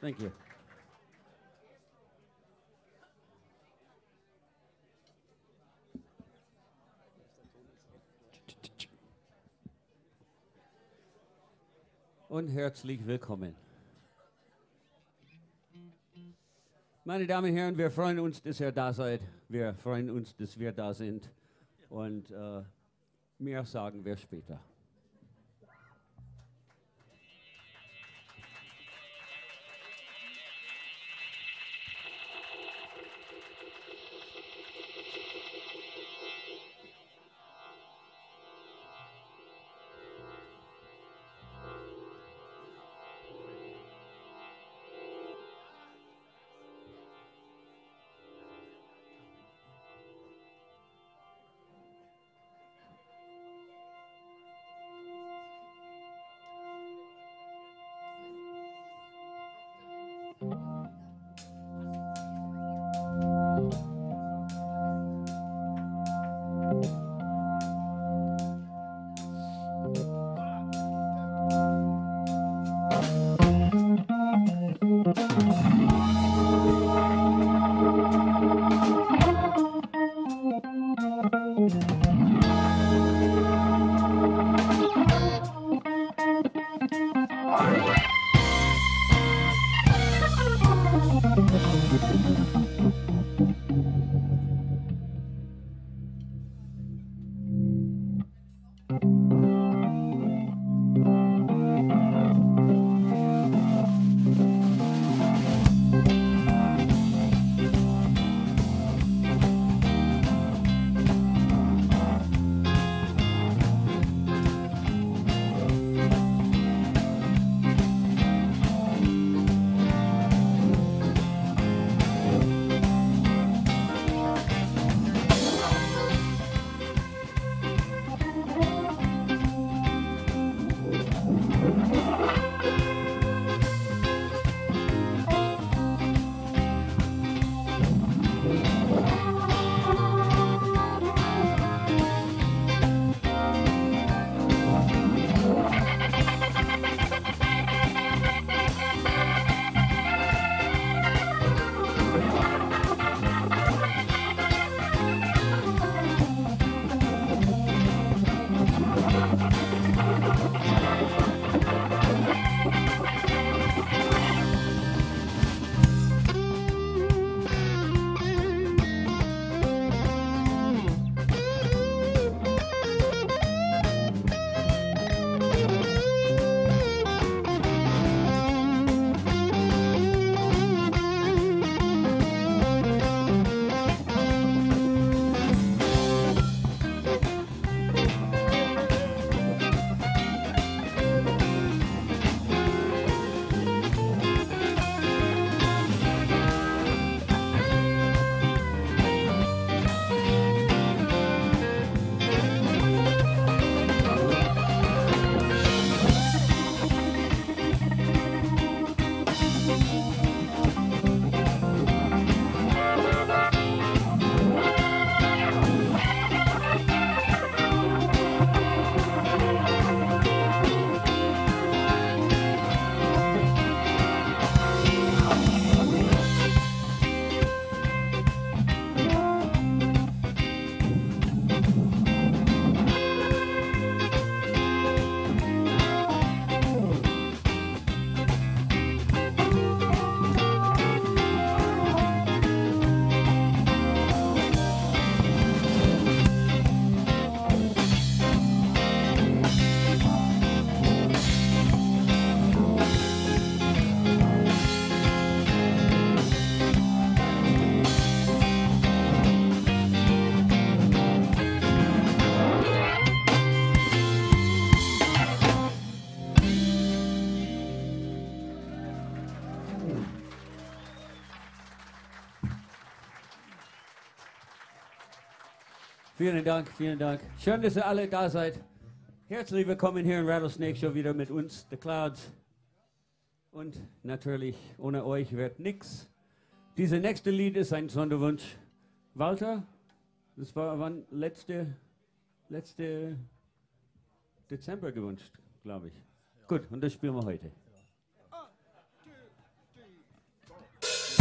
Thank you. Und herzlich willkommen. Meine Damen und Herren, wir freuen uns, dass ihr da seid. Wir freuen uns, dass wir da sind. Und mehr sagen wir später. Vielen Dank, vielen Dank. Schön, dass ihr alle da seid. Herzlich willkommen hier in Rattlesnake Show wieder mit uns, The Clouds. Und natürlich, ohne euch wird nix. Dieses nächste Lied ist ein Sonderwunsch. Walter, das war wann letzte Dezember gewünscht, glaube ich. Ja. Gut, und das spielen wir heute. 1, 2, 3.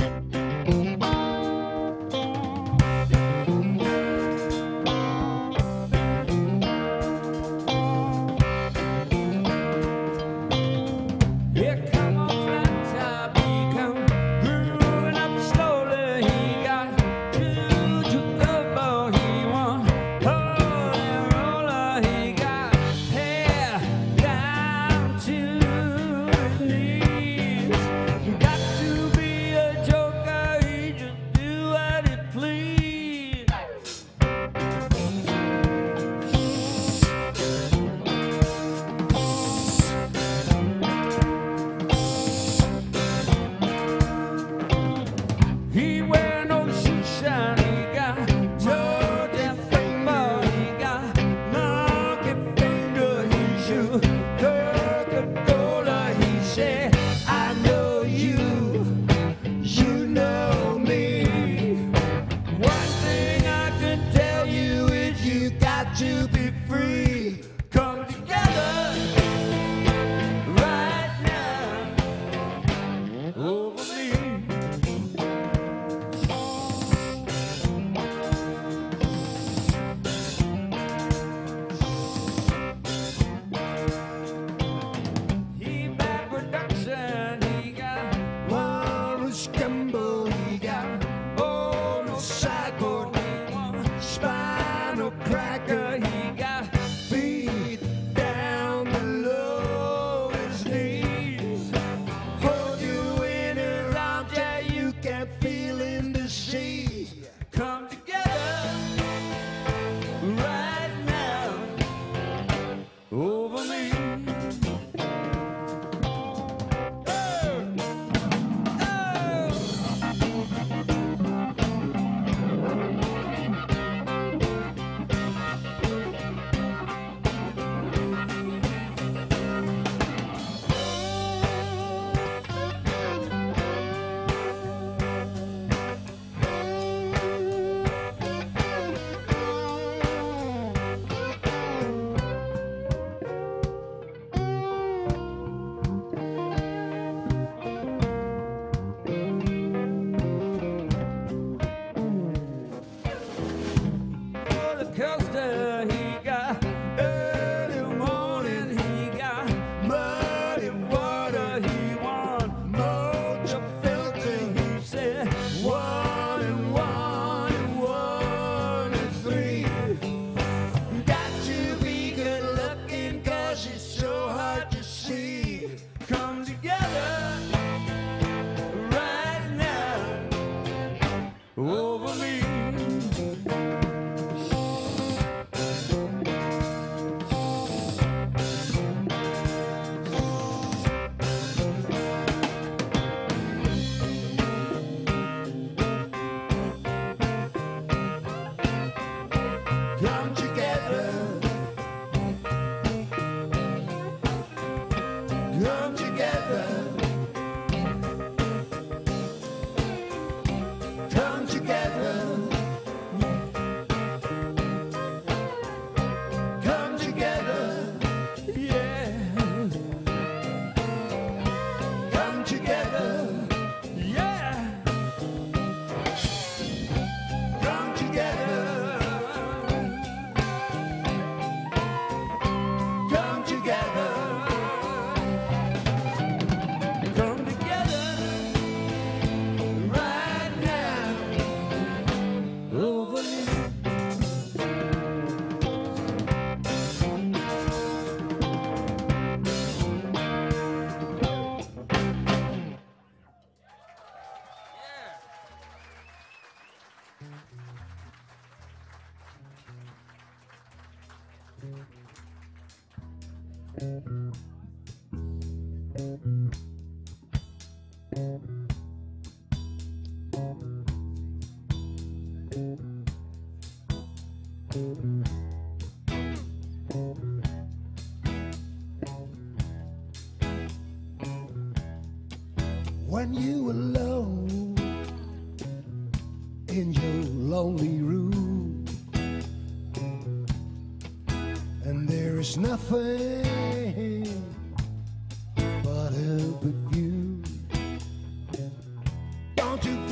When you alone in your lonely room, and there is nothing but a with you, don't you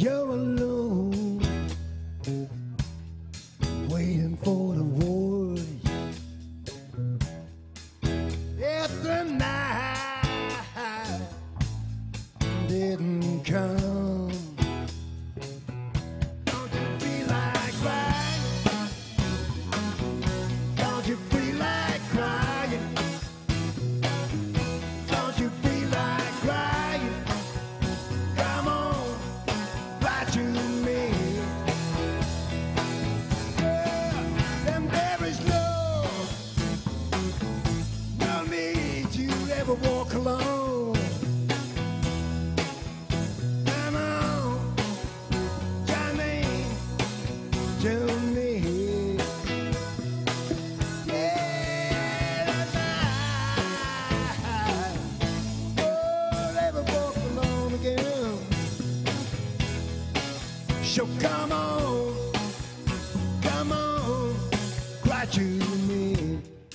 you're alone, waiting for the voice. If the night didn't come, don't you feel like crying? Don't you feel like crying? Don't you feel like crying? Come on, cry to me. Yeah, and there is no need to ever walk alone. Come on, Johnny, to me. Yeah, oh, never walk alone again. So come on, cry to me.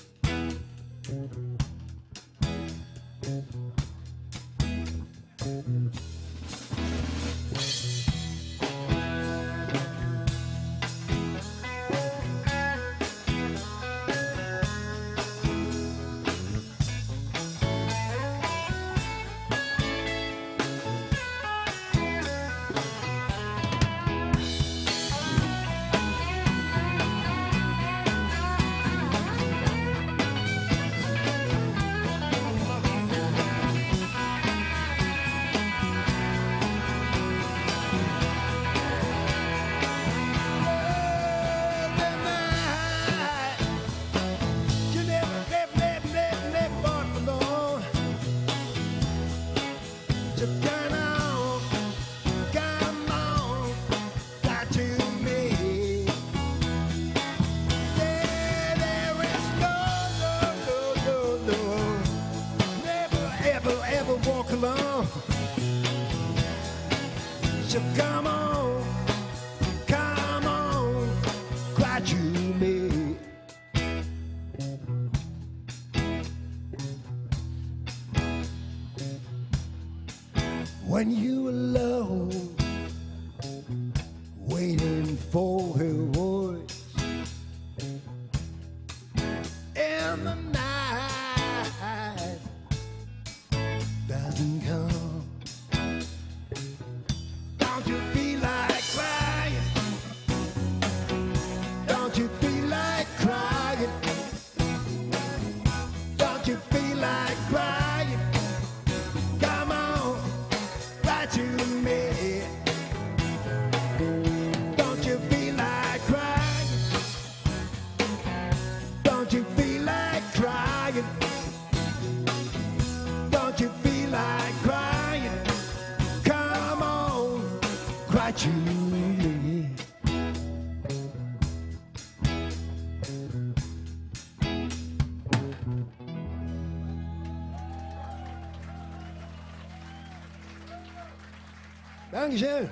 Walk along. So come on, cry to me. When you alone, waiting for her voice in the night doesn't come. Don't you feel like crying? Don't you feel like crying? Don't you feel like crying? Come on, cry to me. Don't you feel like crying? Don't you feel like crying? Don't you feel like crying? Come on, cry to me. Dankeschön.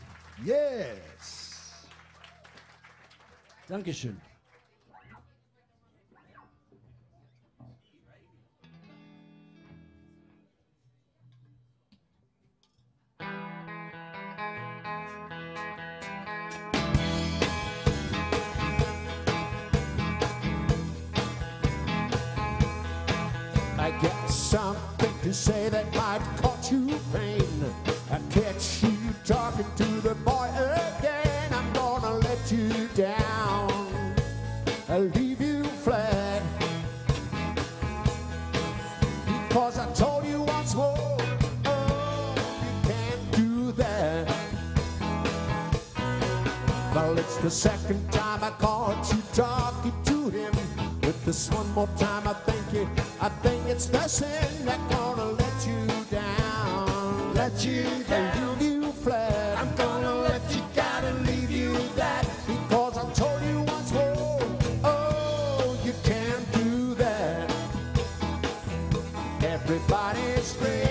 Yes. Dankeschön. I got something to say that might cause you pain. I catch you talking to the boy again. I'm gonna let you down. I'll leave you flat. Because I told you once more, oh, you can't do that. Well, it's the second time I caught you talking to him. With this one more time, I think it's the sin that's gonna let you down. Let you down. Leave you flat. I'm gonna let you down and leave you that. Because I told you once more, oh, you can't do that. Everybody's friend.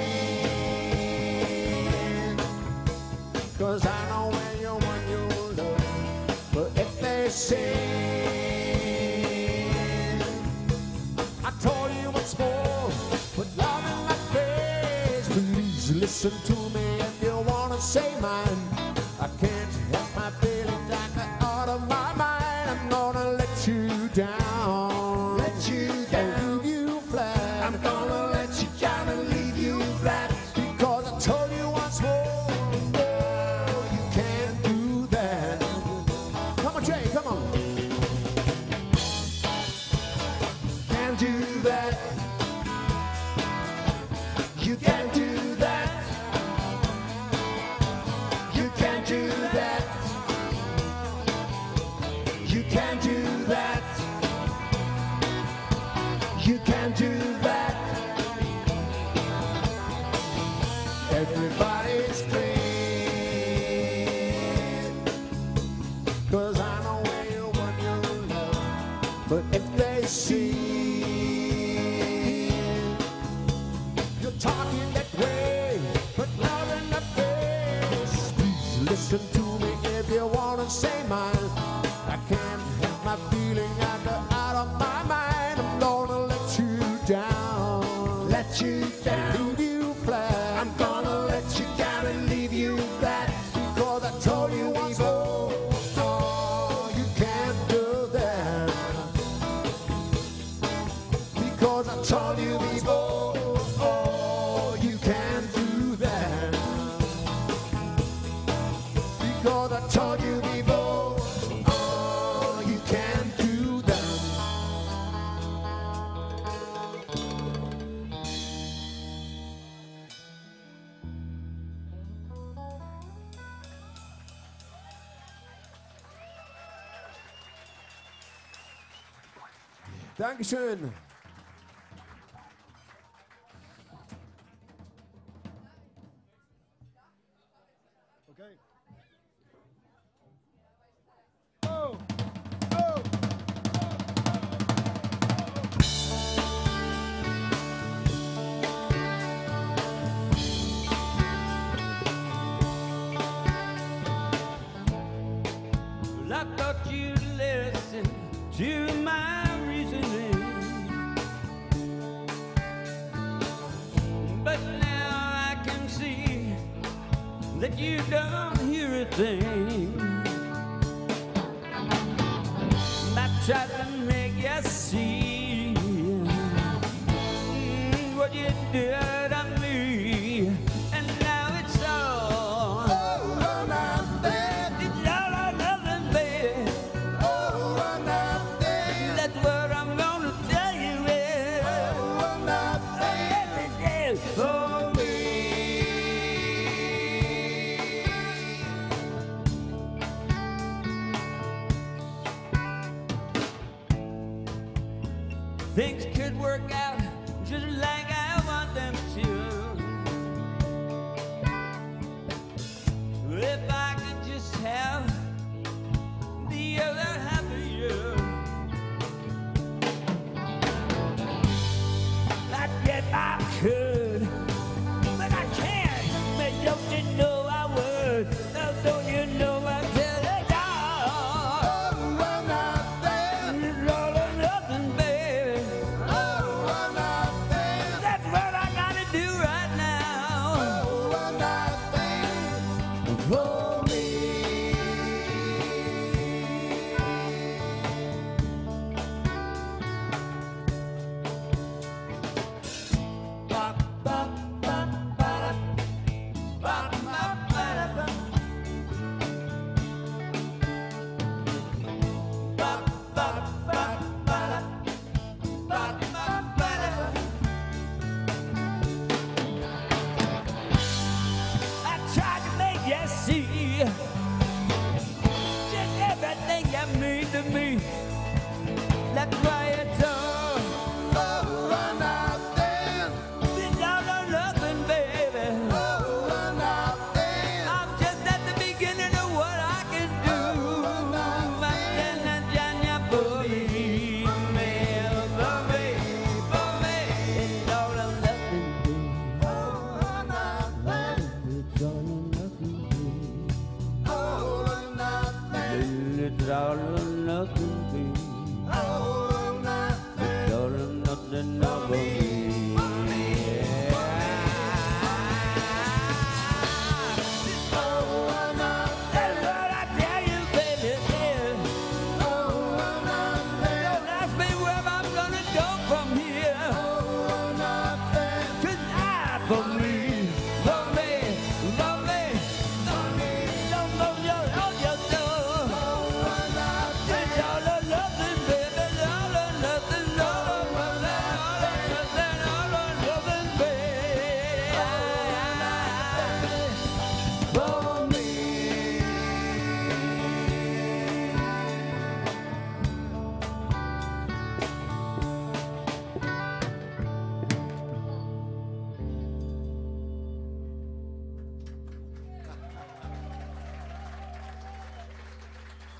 'Cause I know when you want your love. But if they say I told you once more, put love in my face. Please listen to me if you wanna say mine. can't do that. You can't do that. You can't do that. You can't do that. Everybody's playing, 'cause I know where you want your love. But if they see you're talking that way, but not in the face, please listen to me if you wanna say mine. I can't help my feeling out of my mind. I'm gonna let you down, let you down, leave you flat. I'm gonna let you down and leave you flat, because I told you once more, oh, you can't do that. Because I told you before, oh, you can't do that. Because I told you before, oh, you can't do that. Dankeschön. Okay. Oh, oh. Well, I thought you'd listen to my reasoning, but now I can see that you don't hear a thing. I tried to make you see what you did on me, and now it's all nothing. It's all or nothing, baby. Oh, nothing. That's what I'm gonna tell you. Oh, nothing. Oh, me. Things could work out just like I want them to, if I could just have the other half of you. Not yet I could, but I can't. But don't you know I would? Now don't you know I tell you all? Oh, nothing. It's all or nothing, baby. Oh,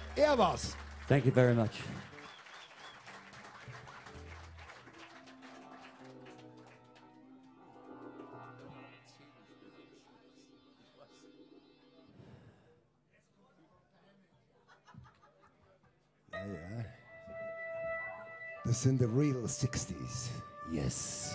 Er war's. Thank you very much. Ja. Das sind the real 60s. Yes.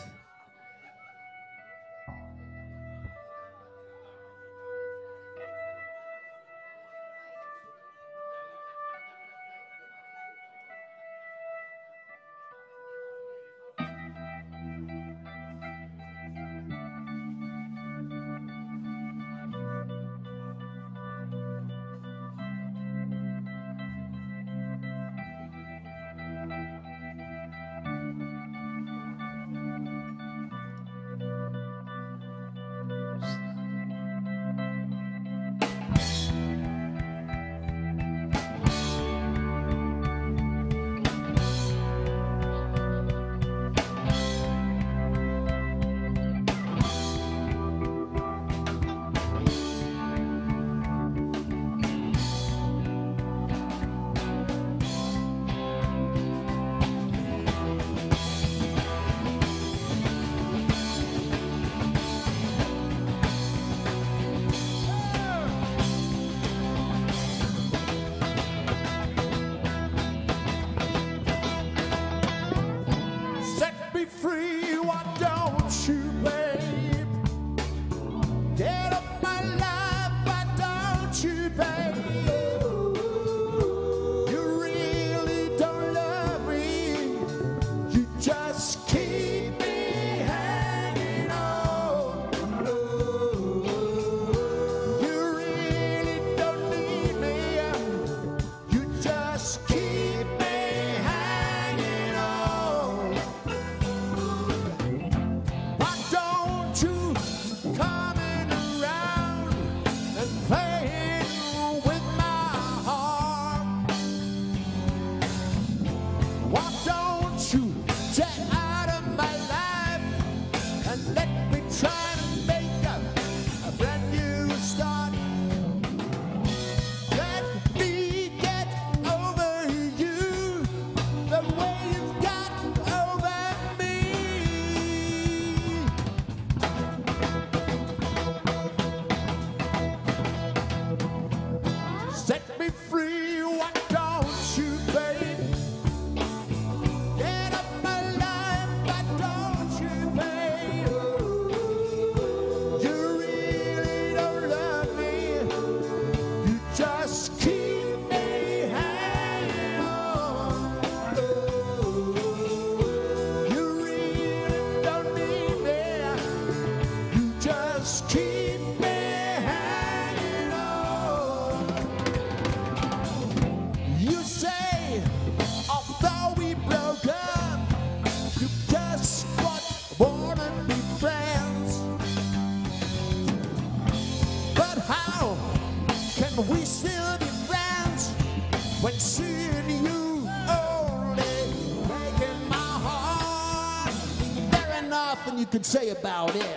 You can say about it.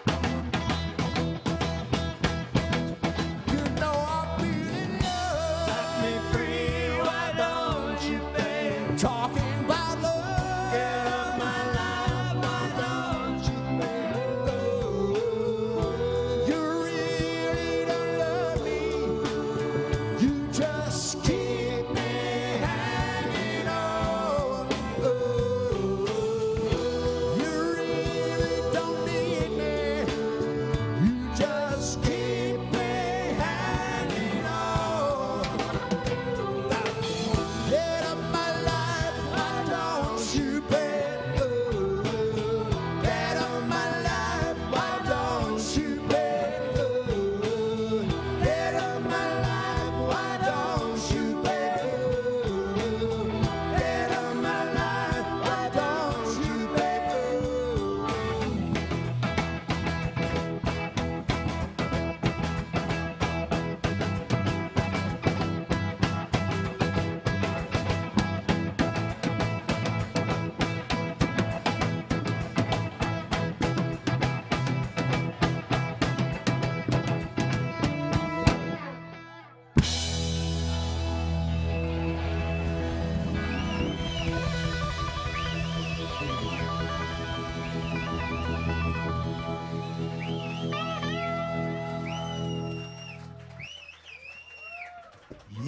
You know I'm feeling love. Set me free, why don't you, babe? Talking about love. Get up my life, why don't you, babe? Oh, you really don't love me. You just keep me hanging on. Oh, you really don't need me.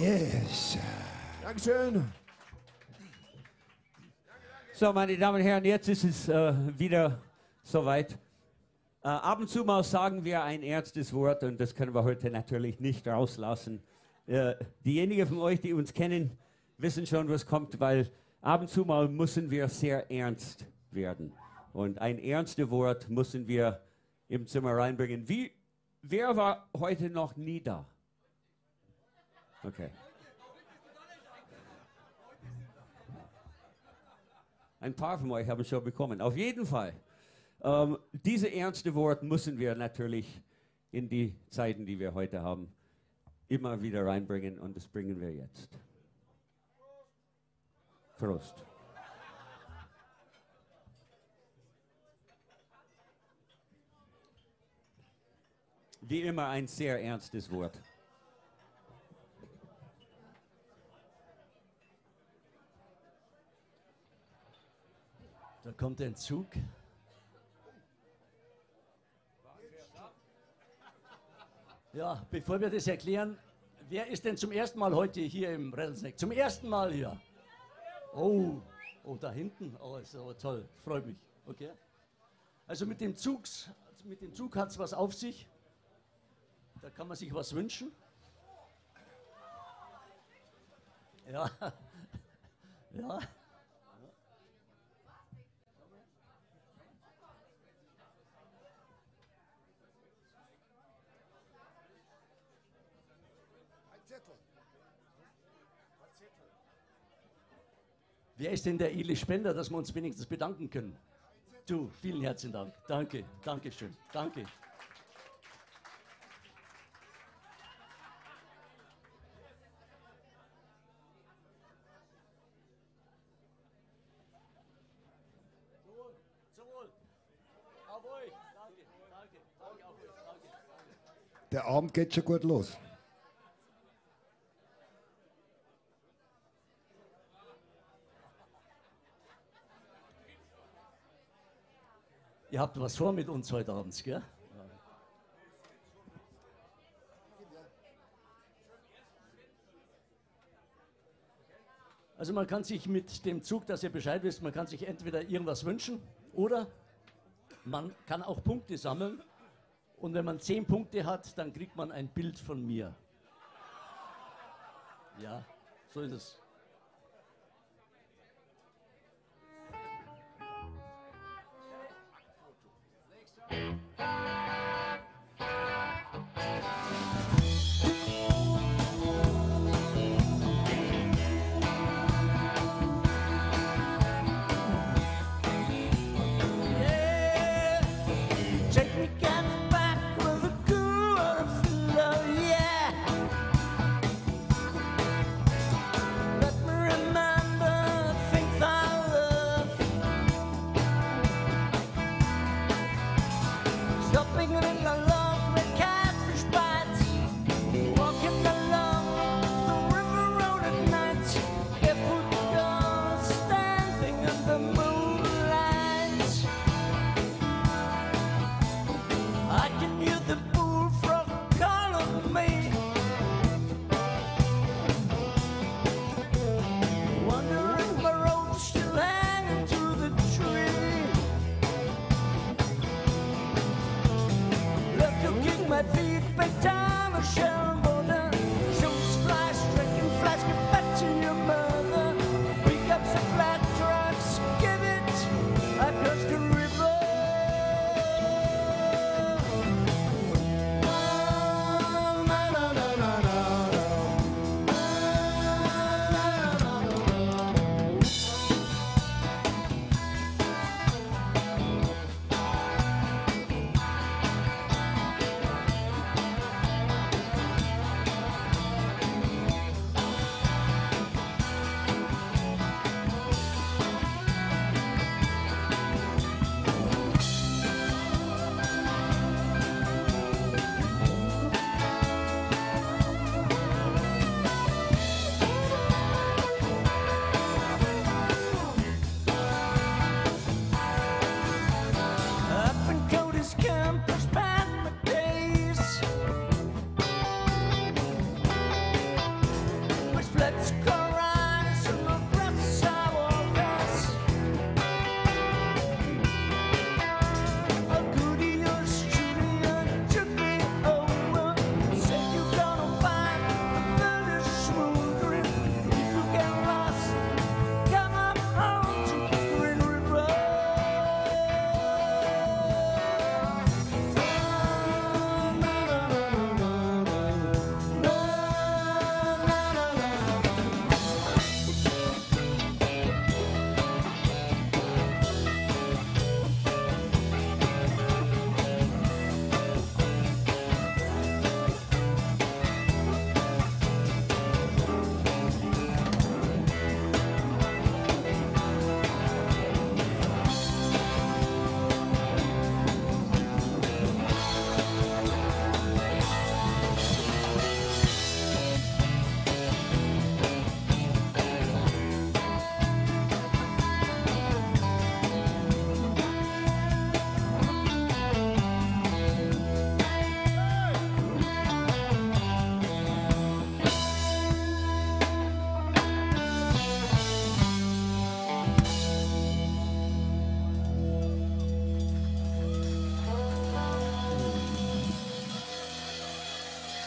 Yes. Dankeschön. So, meine Damen und Herren, jetzt ist es wieder soweit. Ab und zu mal sagen wir ein ernstes Wort und das können wir heute natürlich nicht rauslassen. Diejenigen von euch, die uns kennen, wissen schon, was kommt, weil ab und zu mal müssen wir sehr ernst werden. Und ein ernstes Wort müssen wir im Zimmer reinbringen. Wer war heute noch nie da? Okay. Ein paar von euch haben schon bekommen. Auf jeden Fall. Diese ernste Wort müssen wir natürlich in die Zeiten, die wir heute haben, immer wieder reinbringen und das bringen wir jetzt. Prost. Wie immer ein sehr ernstes Wort. Da kommt ein Zug. Ja, bevor wir das erklären, wer ist denn zum ersten Mal heute hier im Rattlesnake? Zum ersten Mal hier? Oh, da hinten. Oh, ist aber toll. Freut mich. Okay. Also mit dem Zug hat es was auf sich. Da kann man sich was wünschen. Ja. Ja. Wer ist denn der edle Spender, dass wir uns wenigstens bedanken können? Du, vielen herzlichen Dank. Danke, danke schön, danke. Zum Wohl. Auf euch. Danke, danke, danke, auf euch. Danke, danke. Der Abend geht schon gut los. Ihr habt was vor mit uns heute Abend, gell? Also man kann sich mit dem Zug, dass ihr Bescheid wisst, man kann sich entweder irgendwas wünschen oder man kann auch Punkte sammeln. Und wenn man 10 Punkte hat, dann kriegt man ein Bild von mir. Ja, so ist es.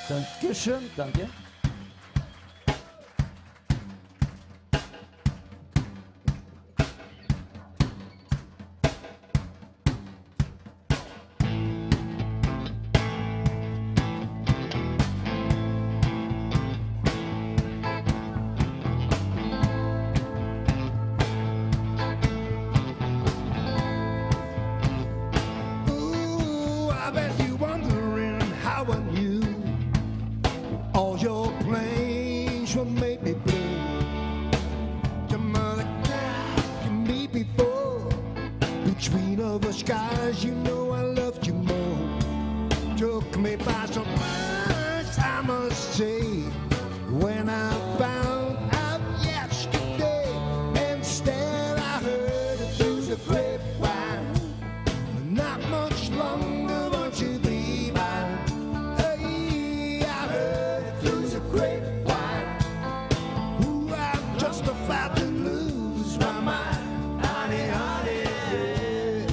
Dankeschön, danke. Ooh, I bet you wondering how I knew all your plans were made me blue. Your mother died me before. Between all the skies, you know I loved you more. Took me by surprise, I must say, when I found out yesterday. Instead, I heard it through the grapevine. Not much longer won't you be mine. Hey, I heard it through the grapevine. Ooh, I'm just about to lose my mind. Honey, honey, yeah.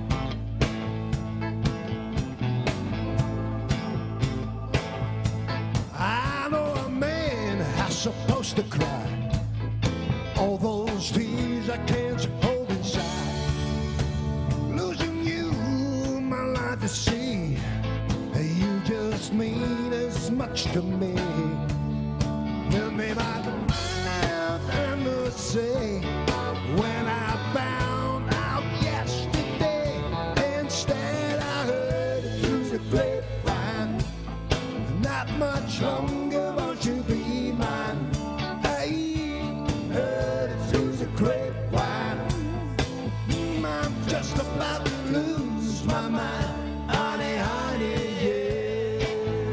I know a man is supposed to cry. All those tears I can't hold inside. Losing you, my life to see. You just mean as much to me. Tell me by the mouth, I must say, when I found out yesterday. Instead, I heard it through the grapevine. Not much longer won't you be mine. I heard it through the grapevine. I'm just about to lose my mind. Honey, honey, yeah.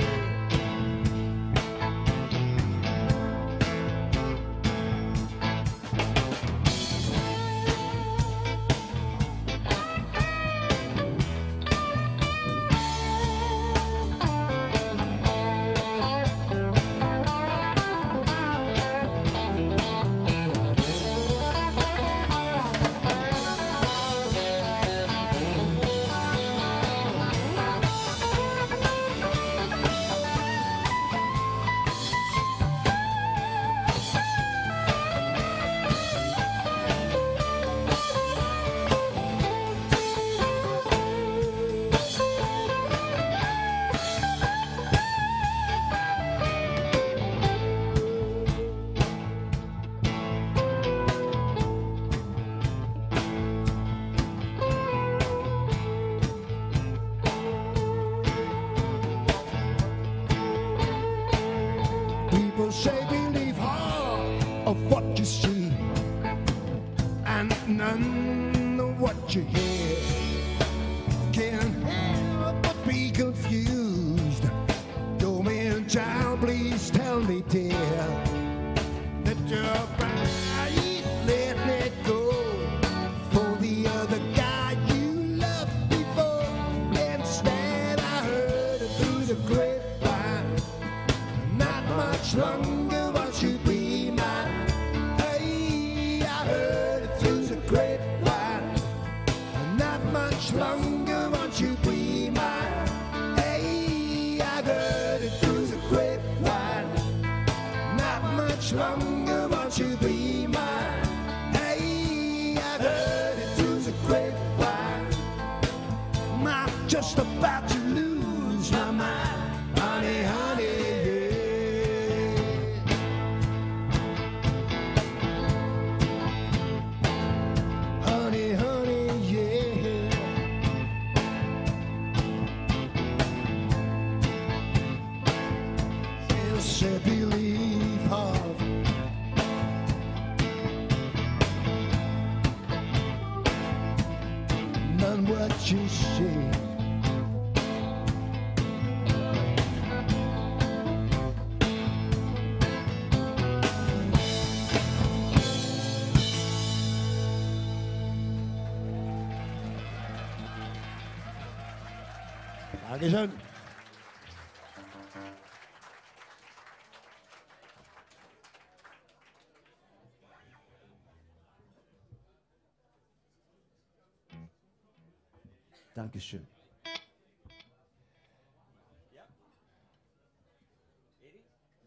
People say believe half of what you see and none of what you hear. Can't help but be confused. Don't mean child, please tell me, dear, that you're right, let it go for the other guy you loved before. Instead, I heard it through the grapevine. Not much longer won't you be mine. Hey, I heard it through the grapevine. Not much longer won't you be mine. Hey, I heard it through the grapevine. Not much longer won't you be mine. Hey, I heard it through the grapevine. I'm just about to lose my mind. Honey, honey, yeah. Honey, honey, yeah. Yes, I believe half. None what you say. Dankeschön. Dankeschön.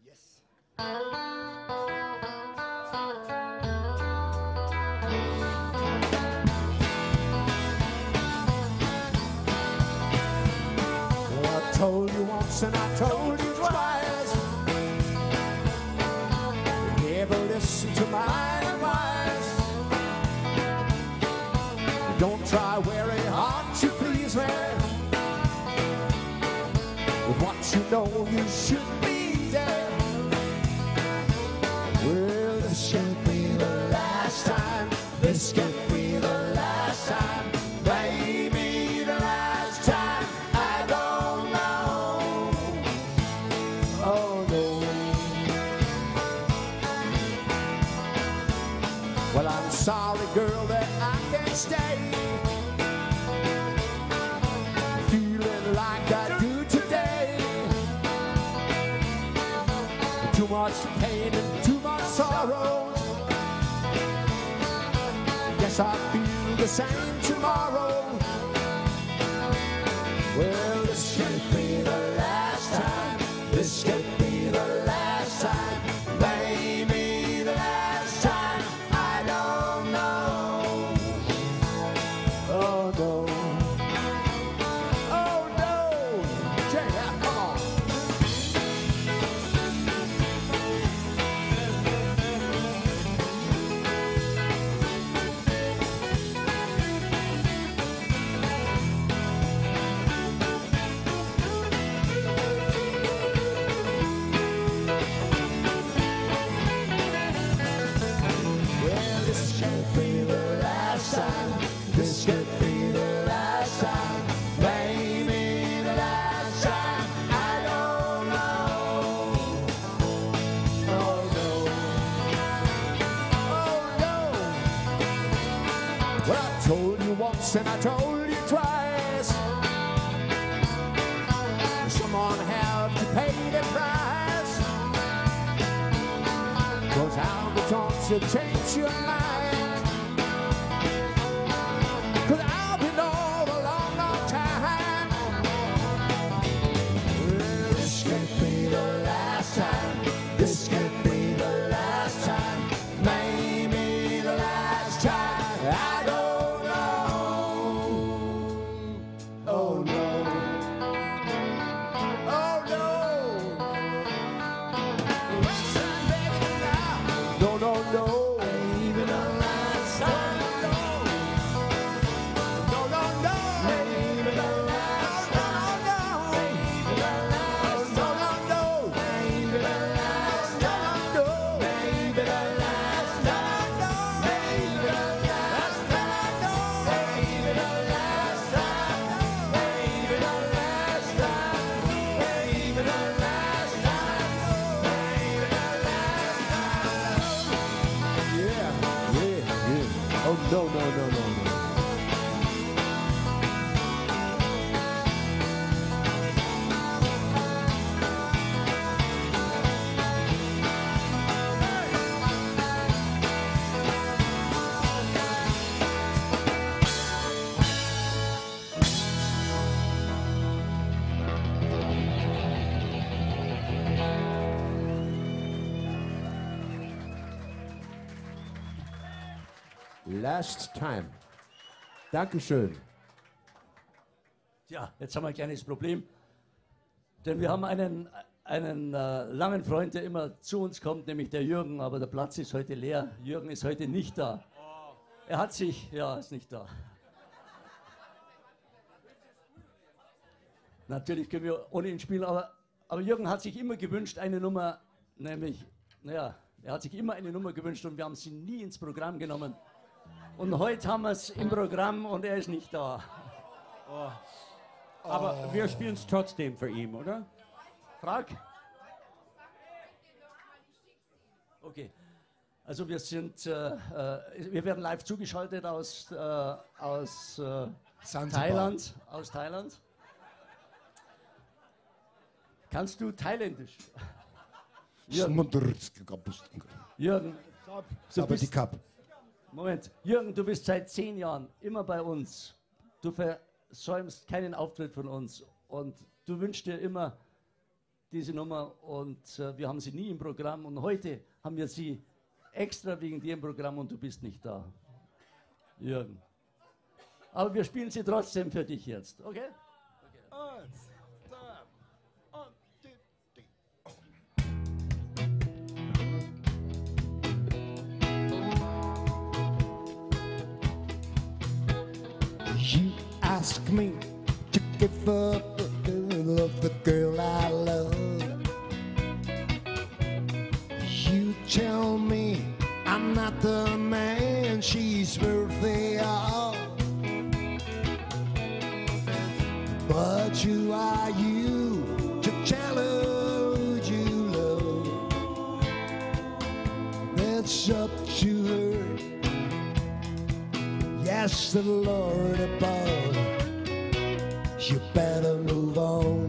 Well, I told you once and I told you twice. Never listen to my advice. Don't try very hard to please me. With what you know you should be there. Well, this can't be the last time. This can't be the last time. Maybe the last time. I don't know. Oh no. Well, I'm sorry, girl, that I can't stay. Feeling like I do today. Too much pain and too much sorrow. Guess I'll feel the same tomorrow. Well, this can't be the last time. This can't be the last time. Maybe the last time. I don't know. Oh no. Oh no. Jay, yeah, come on. Well, this can't be the last time. This can't be the last time. Maybe the last time. I don't know. Oh no. Oh no. Well, I told you once and I told you twice. Someone have to pay the price. 'Cause how the taunts you change your mind. 'Cause I've been all a long, long time. Well, this can't be the last time. This can't be the last time. Maybe the last time. I don't know. Oh no. Oh no. Listen, baby, now. No, no, no. Maybe the last time. No, no, no. Maybe the last time. No, no, no. Maybe the last time. No, no, no. Maybe the last time. No, no, no. Maybe the last time. No, maybe the last time. No, maybe the last time. Maybe the last time. Maybe the last time. Maybe the last time. Yeah, yeah, yeah. Oh no, no, no, no, no. Last time. Dankeschön. Ja, jetzt haben wir ein kleines Problem. Denn wir haben einen langen Freund, der immer zu uns kommt, nämlich der Jürgen, aber der Platz ist heute leer. Jürgen ist heute nicht da. Er hat sich, ja, ist nicht da. Natürlich können wir ohne ihn spielen, aber Jürgen hat sich immer gewünscht, eine Nummer, nämlich, naja, er hat sich immer eine Nummer gewünscht und wir haben sie nie ins Programm genommen. Und heute haben wir es im Programm und er ist nicht da. Aber wir spielen es trotzdem für ihn, oder? Frag. Okay. Also wir sind, wir werden live zugeschaltet aus Thailand. Aus Thailand. Kannst du Thailändisch? Jürgen, du bist, Moment, Jürgen, du bist seit 10 Jahren immer bei uns. Du versäumst keinen Auftritt von uns und du wünschst dir immer diese Nummer, und wir haben sie nie im Programm. Und heute haben wir sie extra wegen dir im Programm und du bist nicht da, Jürgen. Aber wir spielen sie trotzdem für dich jetzt, okay? Eins, zwei, und die. You ask me to give up the girl I love. You tell me I'm not the man she's worthy of. But who are you to tell her you love? That's up to her. Yes, the Lord above. You better move on.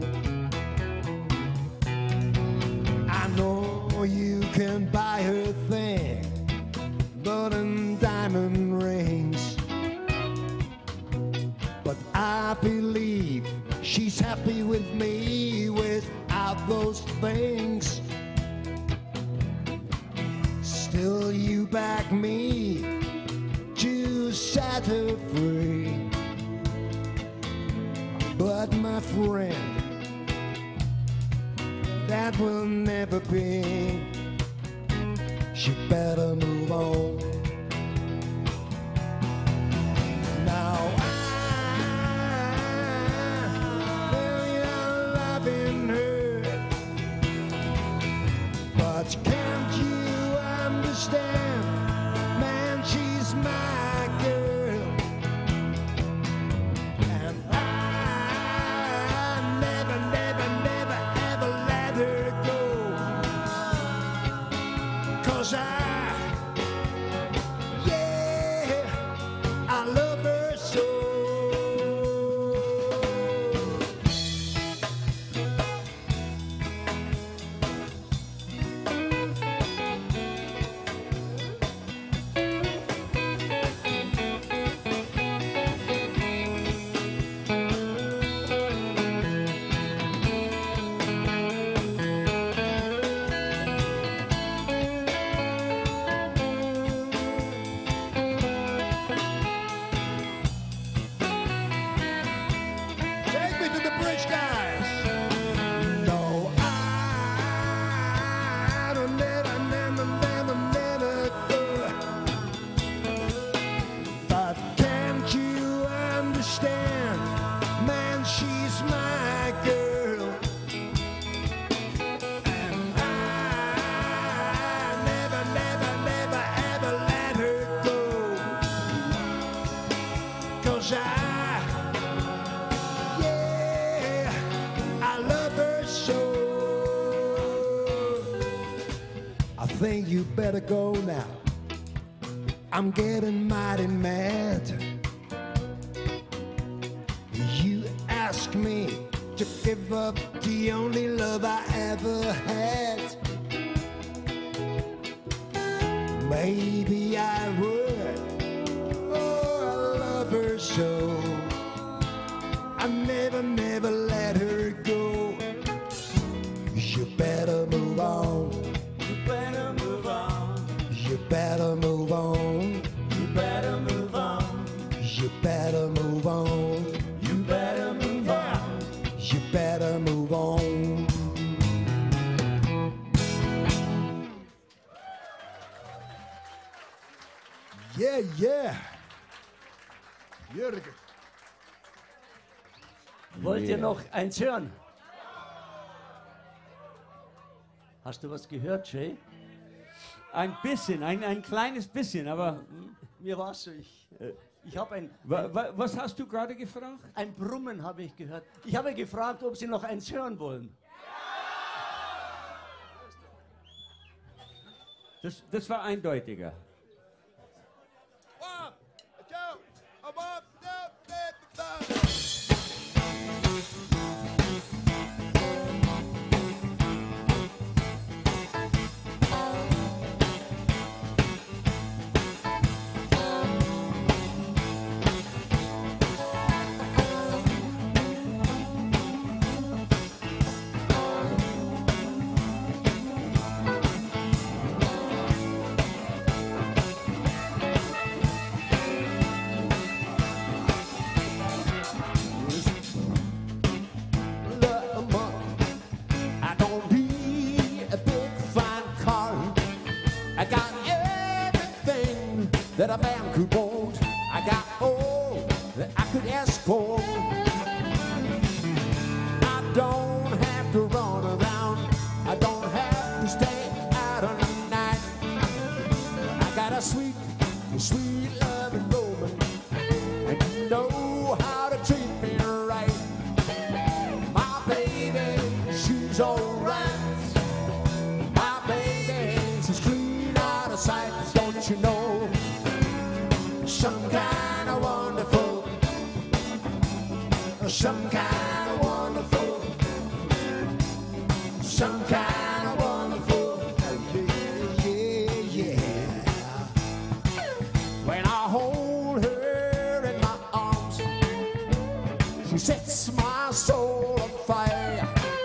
I know you can buy her thing, gold and diamond rings, but I believe she's happy with me without those things. Still you back me to set her free. But my friend, that will never be. You better move on. Now I know you're loving her, but can't you understand, man, she's my girl, and I never, never, never, ever let her go, 'cause yeah, I love her so. Take me to the bridge, guys. No, I don't never go. But can't you understand, man, she's my girl, and I never, never, never, ever let her go, 'cause yeah, I love her so. I think you better go now. I'm getting mighty mad. You ask me to give up the only love I ever had. Maybe I would. Oh, I love her so. I never, never let her go. You better move on. You better move on. You better move on. You better move on. You better move on. You better move on. You better move on. Yeah, yeah. Jürgen. Wollt ihr noch eins hören? Hast du was gehört, Jay? Ein bisschen, ein kleines bisschen, aber Mir war es so, ich habe was hast du gerade gefragt? ein Brummen habe ich gehört. Ich habe gefragt, ob sie noch eins hören wollen. Das war eindeutiger. 1, 2, 1, 2, 3. that a man could want. I got all that I could ask for. I don't have to run around. I don't have to stay out on the night. I got a sweet, sweet loving woman, and you know how to treat me right. My baby, she's alright. My baby, she's clean out of sight. Don't you know? Some kind of wonderful. Some kind of wonderful. Some kind of wonderful. Yeah, yeah. When I hold her in my arms, she sets my soul on fire.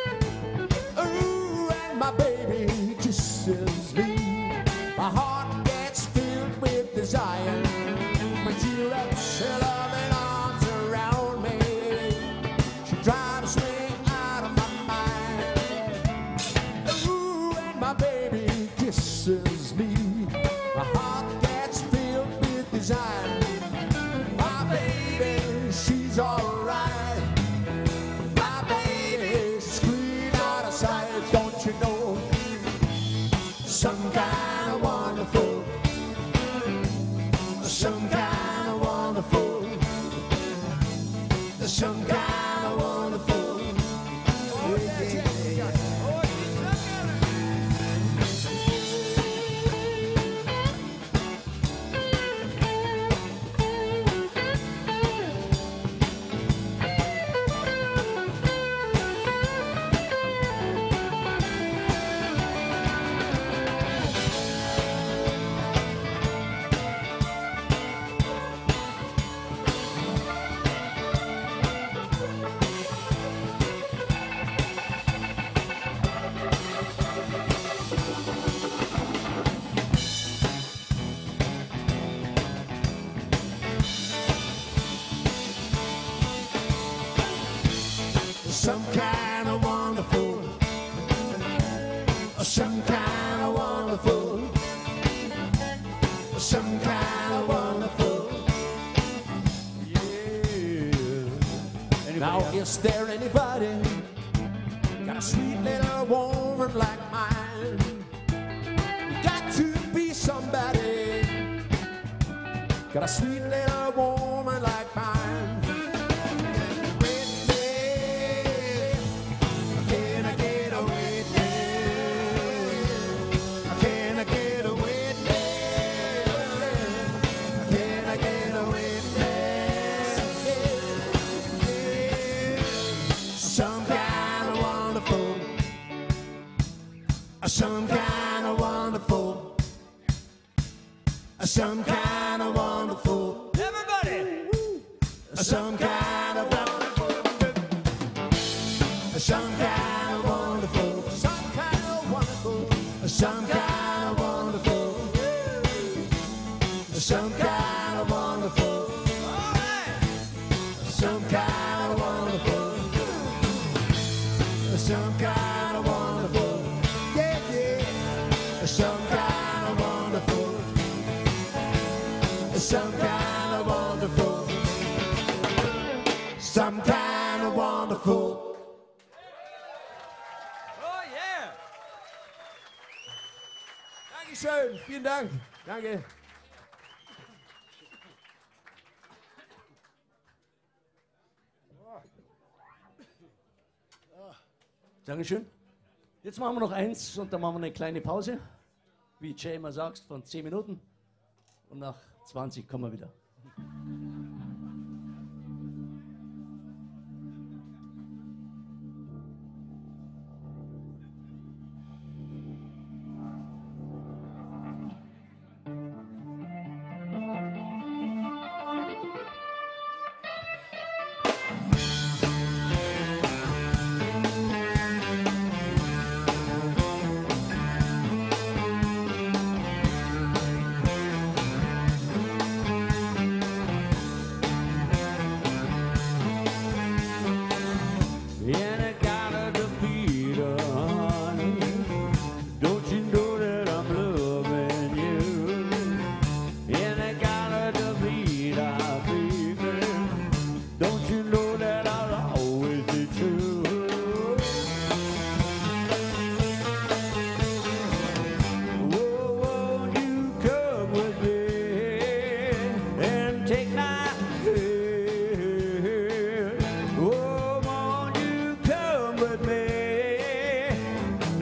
Ooh, and my baby kisses me. My heart gets filled with desire. When she wraps her loving arms around me, she drives me out of my mind. Ooh, and my baby kisses me. My heart gets filled with desire. My baby, she's alright. My baby, she's clean out of sight. Don't you know? Some kind of wonderful. Some kind of wonderful. Some kind of wonderful. Yeah, yeah, yeah. Some kind of wonderful. Some kind of wonderful. Some kind of wonderful. Yeah. Now, is there anybody got a sweet little woman like mine? Got to be somebody got a sweet little woman like mine. Some kind of wonderful. Some kind of wonderful. Everybody! Some kind of wonderful. Some kind of wonderful. Some kind of wonderful. Some kind of wonderful. Some kind of wonderful. All right! Some kind of wonderful. Some kind of wonderful. Yeah, yeah. Some kind of wonderful. Some kind of wonderful. Some kind of wonderful. Oh yeah! Dankeschön. Vielen Dank. Danke. Dankeschön. Jetzt machen wir noch eins und dann machen wir eine kleine Pause. Wie Jay immer sagst, von 10 Minuten. Und nach 20 kommen wir wieder.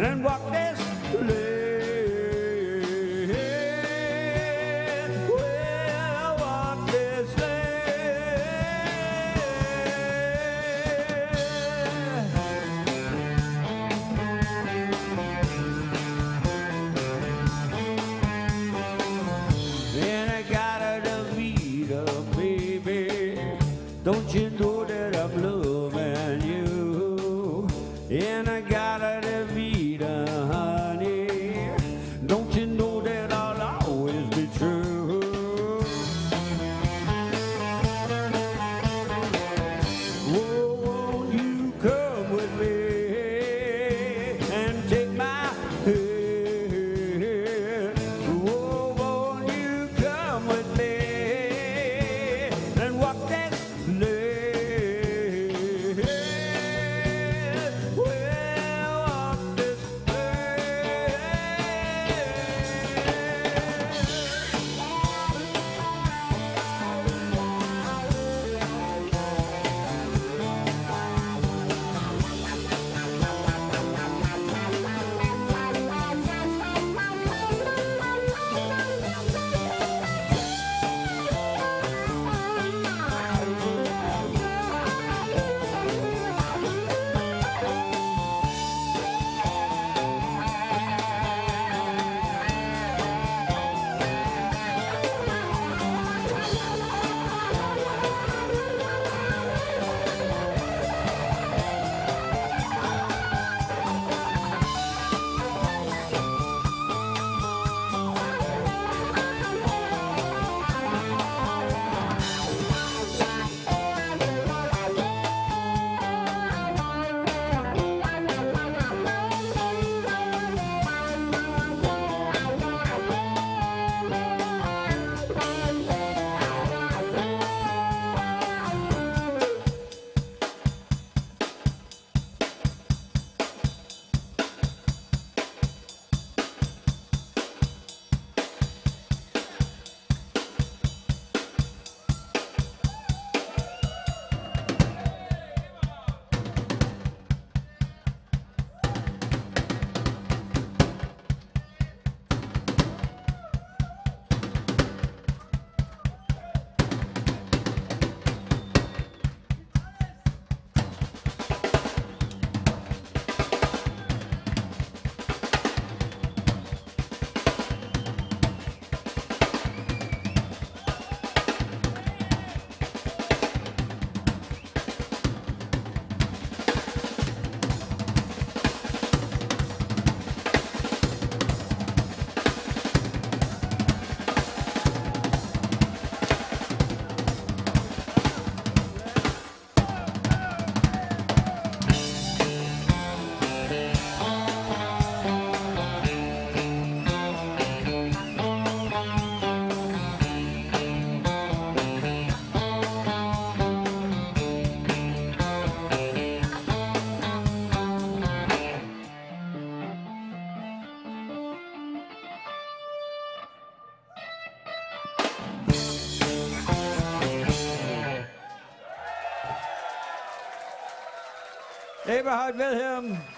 and walk this lane. Well, walk this lane. And I gotta defeat her, baby. Don't you know that I'm loving you? And I gotta defeat her, honey. Don't you know that I'll always be true? Oh, won't you come with me and take my hand? Oh, won't you come with me and walk that lane? Well, walk this lane. Eberhard Wilhelm.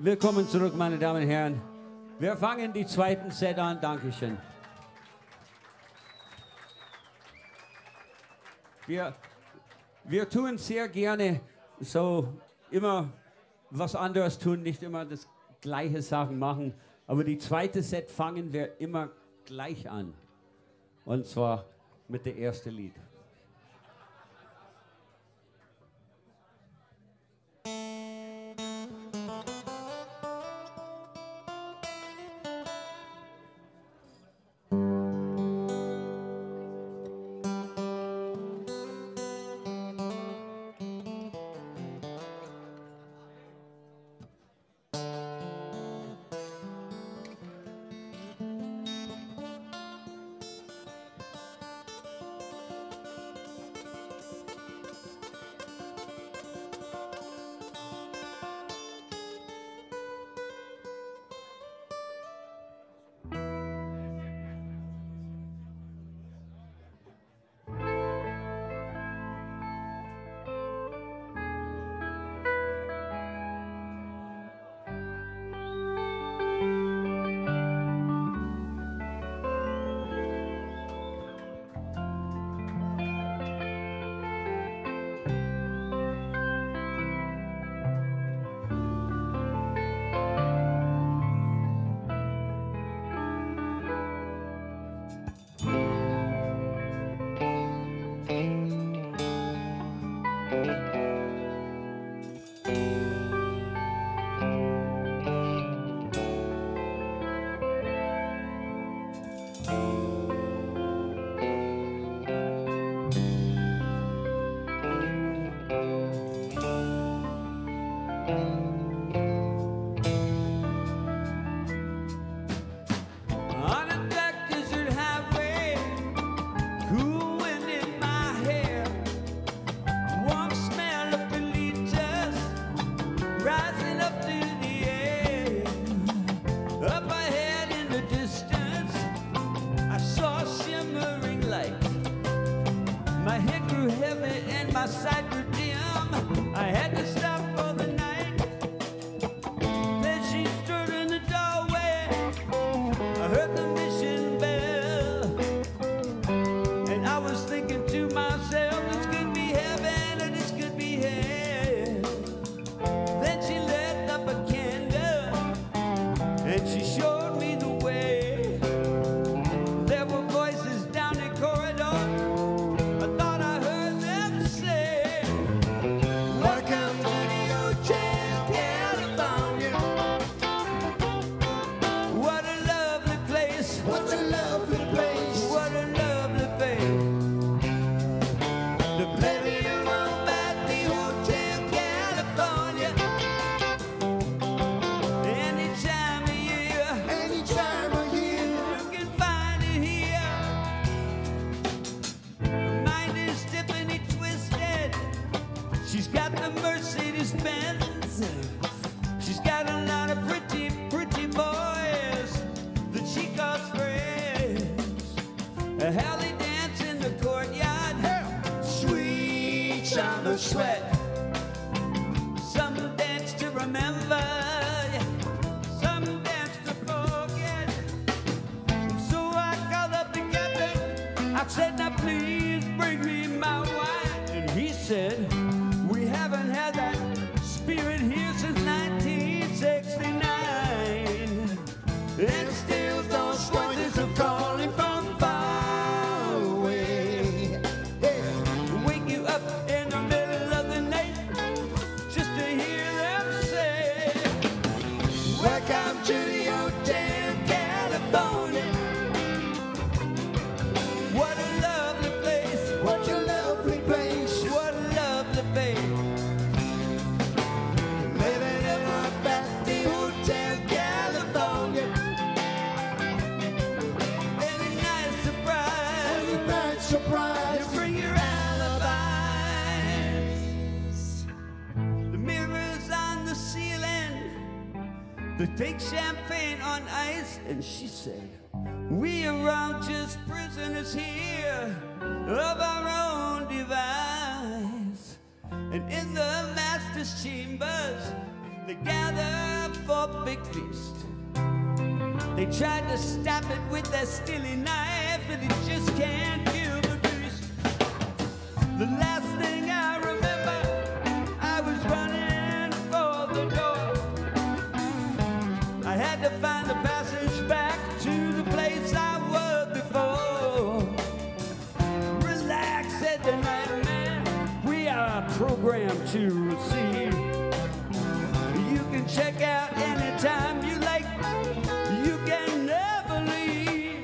Willkommen zurück, meine Damen und Herren. Wir fangen die zweiten Set an. Dankeschön. Wir tun sehr gerne so immer was anderes tun, nicht immer das gleiche Sachen machen. Aber die zweite Set fangen wir immer gleich an. Und zwar mit dem ersten Lied. Take champagne on ice, and she said, we are all just prisoners here of our own device. And in the master's chambers, They gather for big feast. They tried to stab it with their steely knife, but it just can't kill the beast. The last thing I remember, I was running for the door. I had to find the passage back to the place I was before. Relax, said the night man, we are programmed to receive. You can check out anytime you like. You can never leave.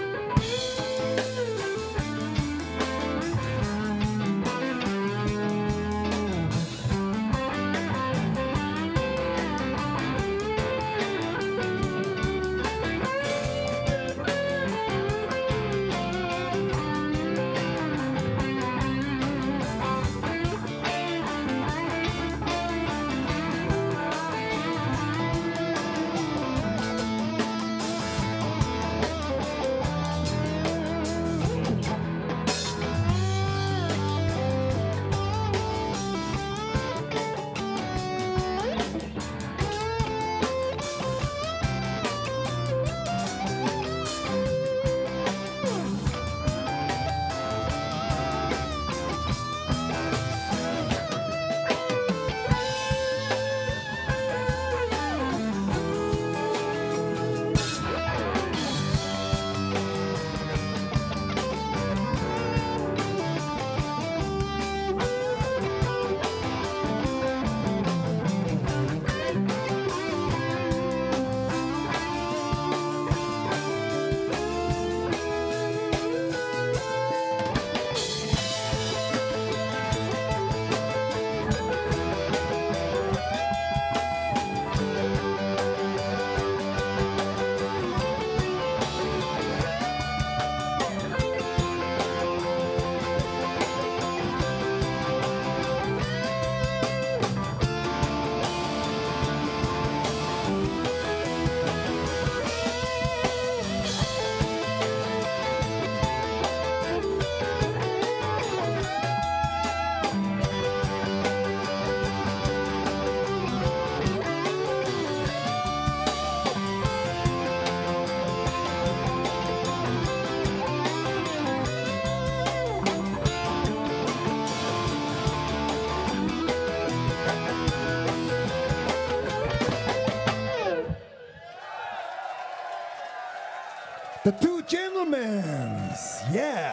The Two Gentlemen. Yeah.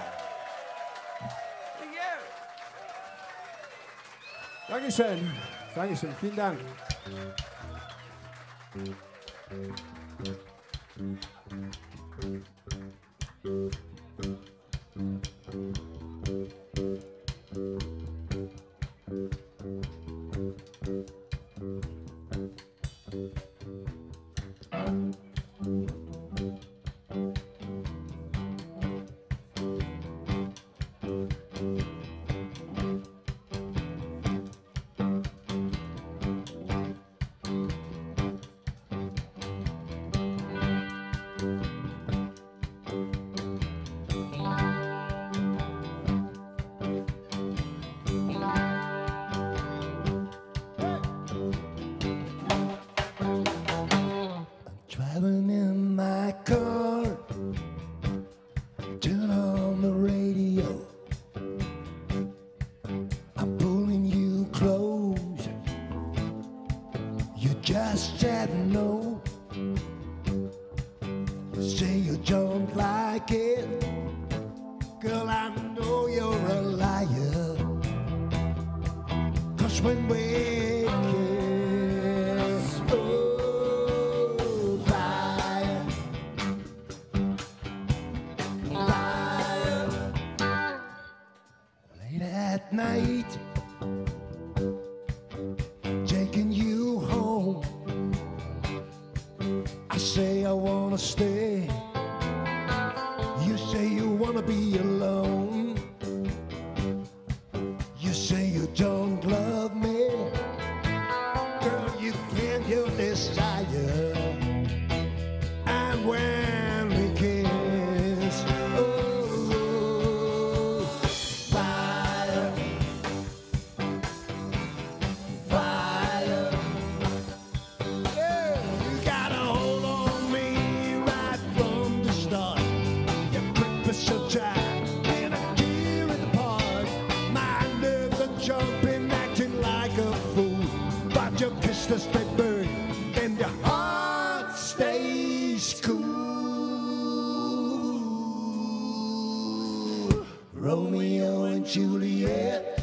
Thank you. Dankeschön. Dankeschön. Vielen Dank. Driving in my car, turn on the radio. I'm pulling you close. You just said no. You say you don't like it. Girl, I know you're a liar. 'Cause when we kiss, oh, fire, fire. Late at night, taking you home. I say I wanna stay. You say you wanna be alone. You say you don't love me. Girl, you can't heal desire. And when we kiss, oh, fire, fire. school. Romeo and Juliet,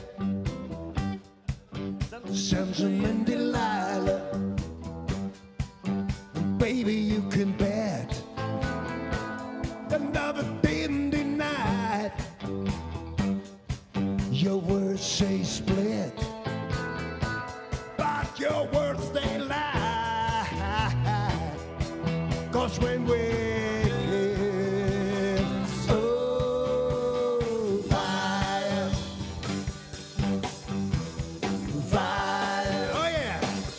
Samson and Delilah. Baby, you can bet another day and night. Your words say split, but your words they lie. 'Cause when we kiss, oh, fire, fire, oh yeah.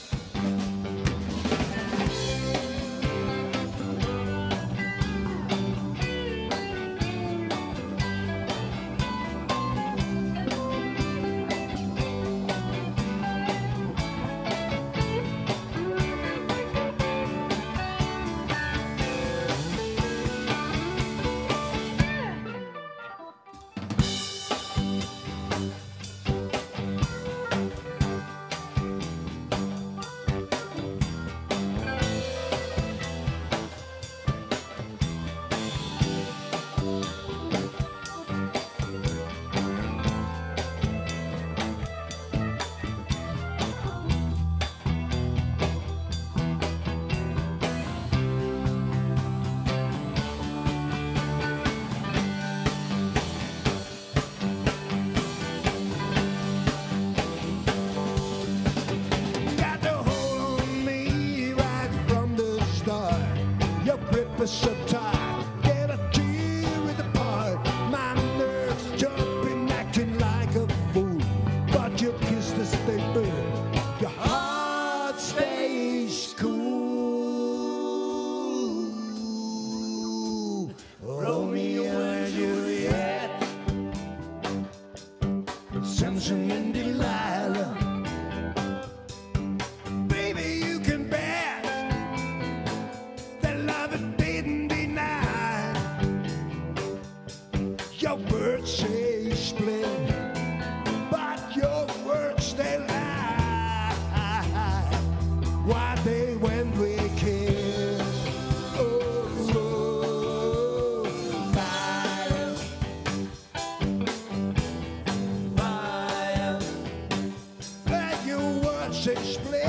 Got a hold on me right from the start. Your grip is so tight, get a tear in the part. My nerves jumping, acting like a fool. But your kiss to stay burn, your heart stays cool. Romeo and Juliet, Samson and Delilah. Baby, you can bet that love it didn't deny. Your words say split, but your words they lie. Why they when we kiss? Oh, oh, fire, fire. Let your words say split,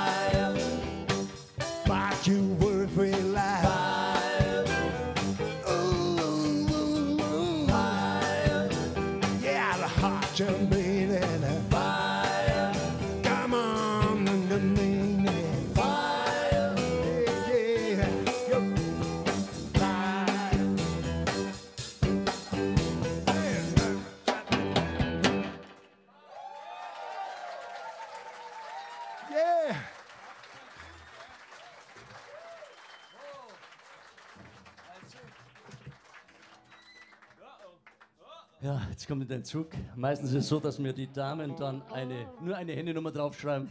but your words we lie. Ooh, yeah, the heart jumping and fire. Come on, underneath fire. Yeah, yeah, fire. Yeah. Ja, jetzt kommt der Zug. Meistens ist es so, dass mir die Damen dann nur eine Handynummer draufschreiben.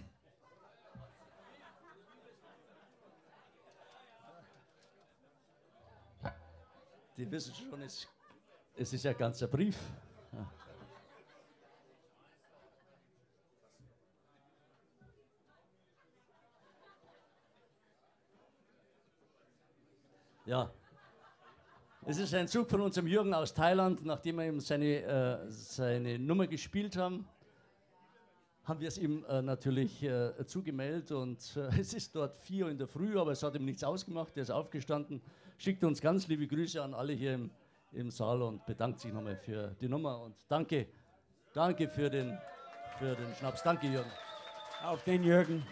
Die wissen schon, es ist ja ein ganzer Brief. Ja. Es ist ein Zug von unserem Jürgen aus Thailand. Nachdem wir ihm seine Nummer gespielt haben, haben wir es ihm natürlich zugemeldet. Und es ist dort 4 Uhr in der Früh, aber es hat ihm nichts ausgemacht. Er ist aufgestanden, schickt uns ganz liebe Grüße an alle hier im Saal und bedankt sich nochmal für die Nummer. Und danke für den Schnaps. Danke, Jürgen. Auf den Jürgen.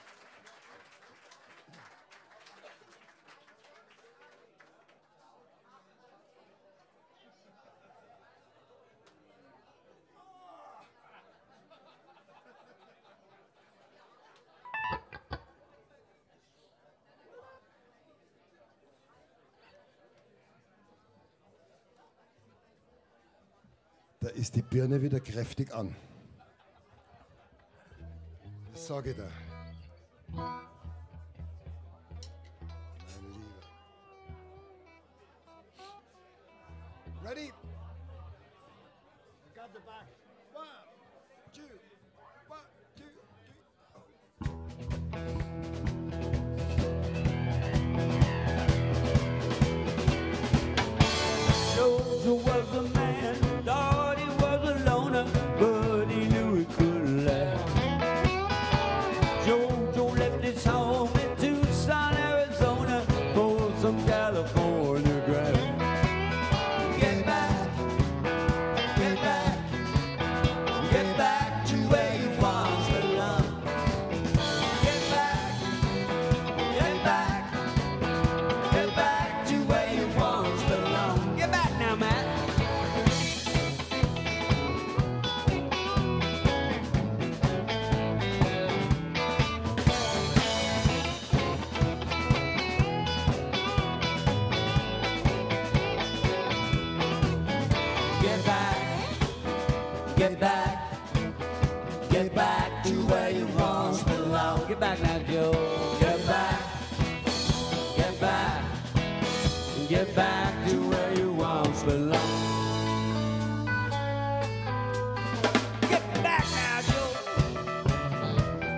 Da ist die Birne wieder kräftig an. Das sage ich da. Meine Liebe. Ready? I got the back. 1, 2, 1, 2, 3. Jojo was a man, thought he was a loner, but he knew he couldn't last. Jojo left his home in Tucson, Arizona, for some California grass. Get back, get back, get back to where you once belonged. Get back, get back, get back to where you once belonged. Get back now, Matt. Get back, get back, get back to where you once belonged. Get back now, Joe. Get back, get back, get back to where you once belonged. Get back now, Joe.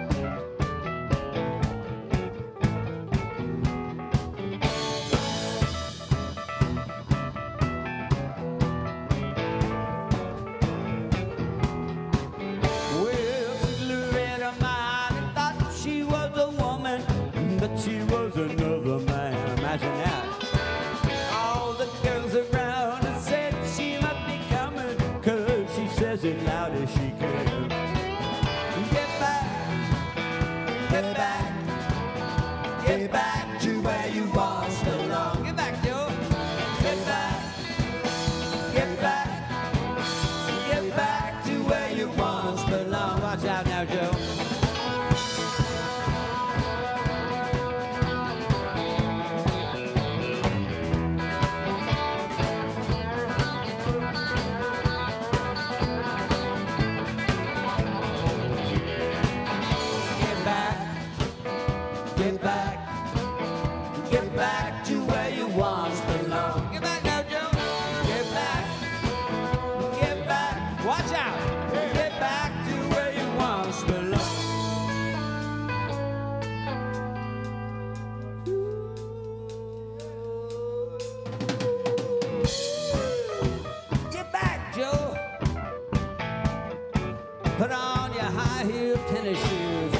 Well, Loretta Martin thought she was a woman, but she was another man. Imagine that. All the girls around her said she must be coming, 'cause she says it loud as she can. Get back, get back, get back to where you once belonged. Get back, Joe. Get back, get back, get back to where you once belonged. Watch out now, Joe. Get back, get back, get back to where you once belonged. Get back now, Joe. Get back, get back. Watch out. Get back to where you once belonged. Get back, Joe. Put on your high-heel tennis shoes.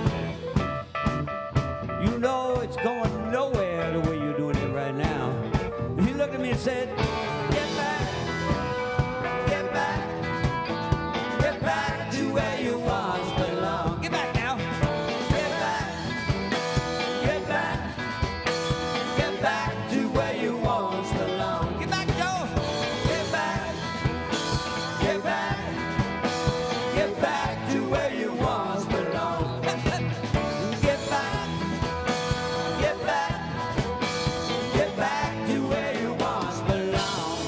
You know it's going nowhere the way you're doing it right now. He looked at me and said, get back, get back, get back to where you once belonged. Get back now. Get back, get back, get back to where you once belonged. Get back, Joe. Get back, get back, get back to where you once belonged. Get back, get back, get back to where you once belonged.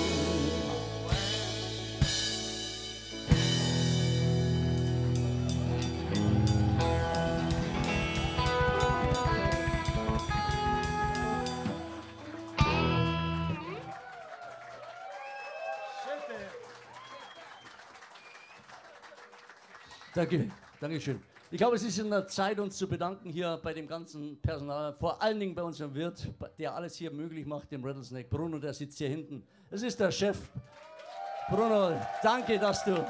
Danke, danke schön. Ich glaube, es ist in der Zeit, uns zu bedanken hier bei dem ganzen Personal, vor allen Dingen bei unserem Wirt, der alles hier möglich macht, dem Rattlesnake. Bruno, der sitzt hier hinten. Es ist der Chef. Bruno, danke, dass du...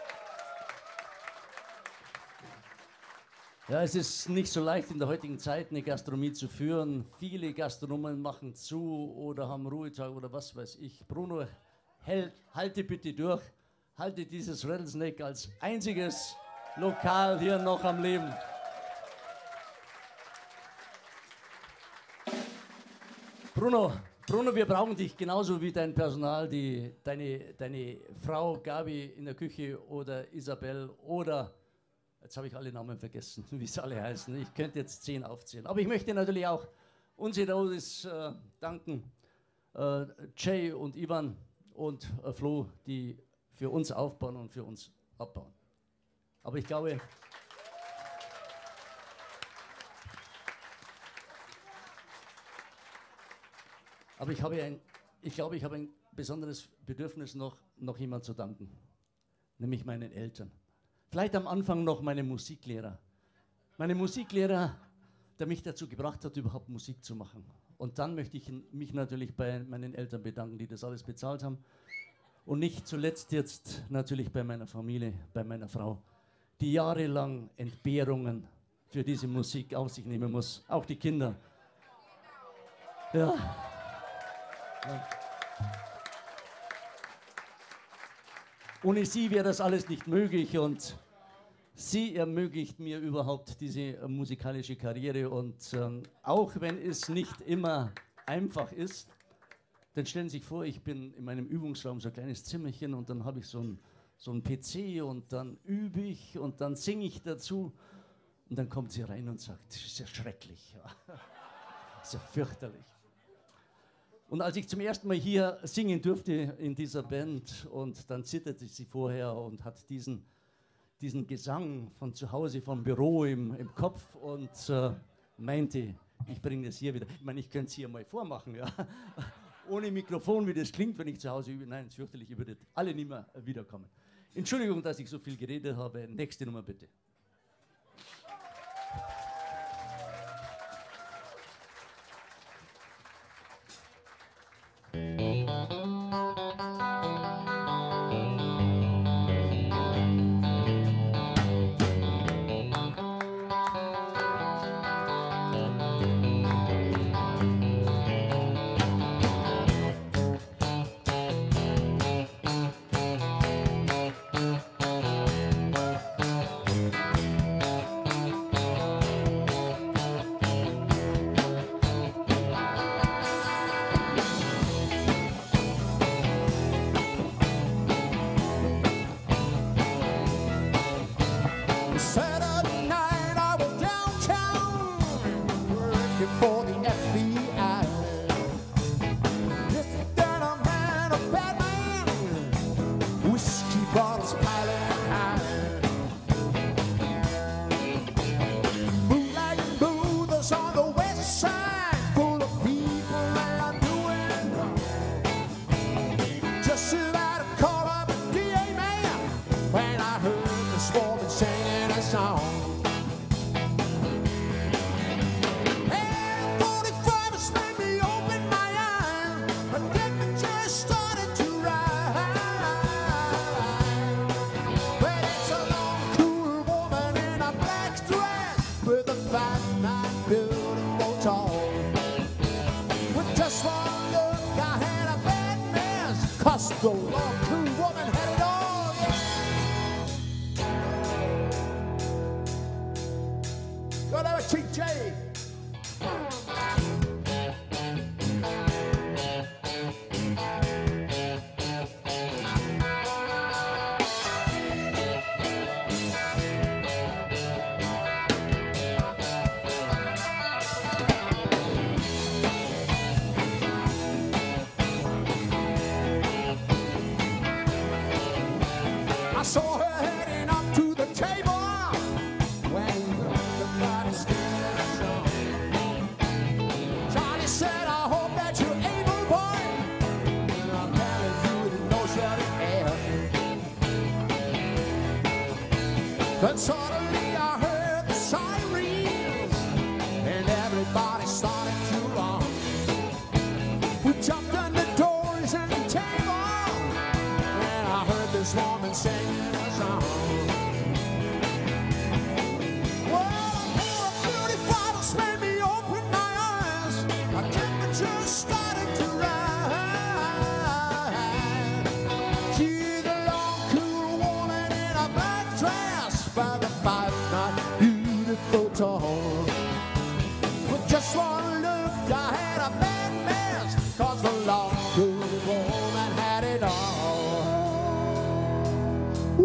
Ja, es ist nicht so leicht in der heutigen Zeit eine Gastronomie zu führen. Viele Gastronomen machen zu oder haben Ruhetag oder was weiß ich. Bruno, halte bitte durch. Halte dieses Rattlesnake als einziges Lokal hier noch am Leben. Bruno, wir brauchen dich genauso wie dein Personal, deine Frau Gabi in der Küche oder Isabel oder, jetzt habe ich alle Namen vergessen, wie sie alle heißen. Ich könnte jetzt 10 aufzählen. Aber ich möchte natürlich auch unsere Roses danken, Jay und Ivan und Flo, die für uns aufbauen und für uns abbauen. Aber ich glaube, ich habe ein besonderes Bedürfnis, noch jemand zu danken, nämlich meinen Eltern. Vielleicht am Anfang noch meinem Musiklehrer. Meinem Musiklehrer, der mich dazu gebracht hat, überhaupt Musik zu machen. Und dann möchte ich mich natürlich bei meinen Eltern bedanken, die das alles bezahlt haben. Und nicht zuletzt jetzt natürlich bei meiner Familie, bei meiner Frau, die jahrelang Entbehrungen für diese Musik auf sich nehmen muss. Auch die Kinder. Ja. Ja. Ohne sie wäre das alles nicht möglich und sie ermöglicht mir überhaupt diese musikalische Karriere und auch wenn es nicht immer einfach ist, dann stellen Sie sich vor, ich bin in meinem Übungsraum so ein kleines Zimmerchen und dann habe ich so ein PC und dann übe ich und dann singe ich dazu und dann kommt sie rein und sagt, das ist ja schrecklich, das ist ja fürchterlich. Und als ich zum ersten Mal hier singen durfte in dieser Band und dann zitterte sie vorher und hat diesen Gesang von zu Hause, vom Büro im Kopf und meinte, ich bringe das hier wieder. Ich meine, ich könnte es hier mal vormachen, ja. Ohne Mikrofon, wie das klingt, wenn ich zu Hause übe. Nein, fürchterlich, ihr würdet alle nicht mehr wiederkommen. Entschuldigung, dass ich so viel geredet habe. Nächste Nummer bitte. Then suddenly I heard the sirens, and everybody started to run. We jumped on the doors and the table, and I heard this woman singing a song. Well, her beauty fathers made me open my eyes. My temperature started to rise. She's a long, cool woman in a black dress, by the five, not beautiful tall. With just one look, I had a bad mess, 'cause the long, cool woman had it all.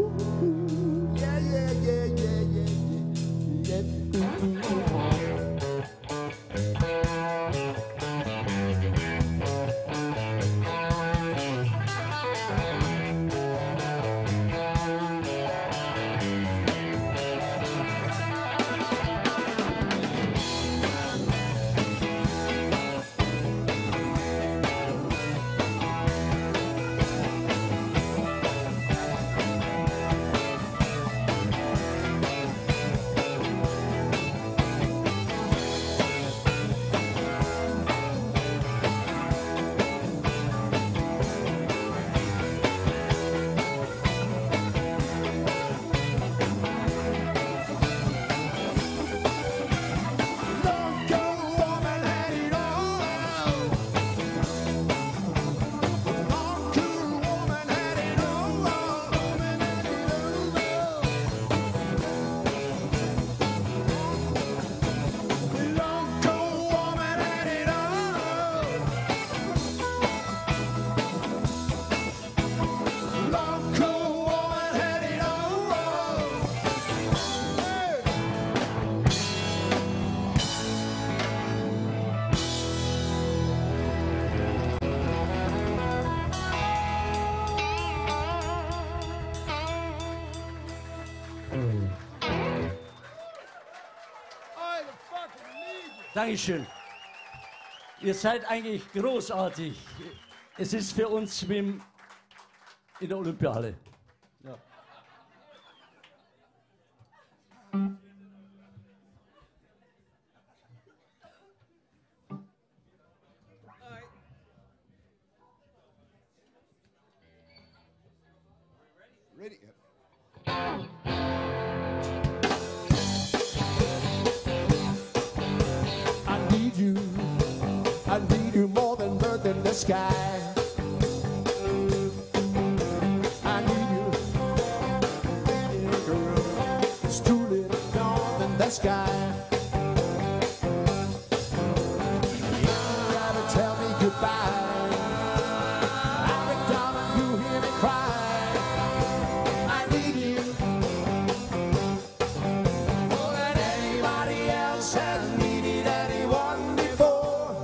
Dankeschön. Ihr seid eigentlich großartig. Es ist für uns Schwimmen in der Olympiahalle. Ja. Ready? I need you more than bird in the sky. I need you, yeah, girl. It's too little dawn in the sky. If you ever tell me goodbye, I'll be down and you hear me cry. I need you more than anybody else has needed anyone before.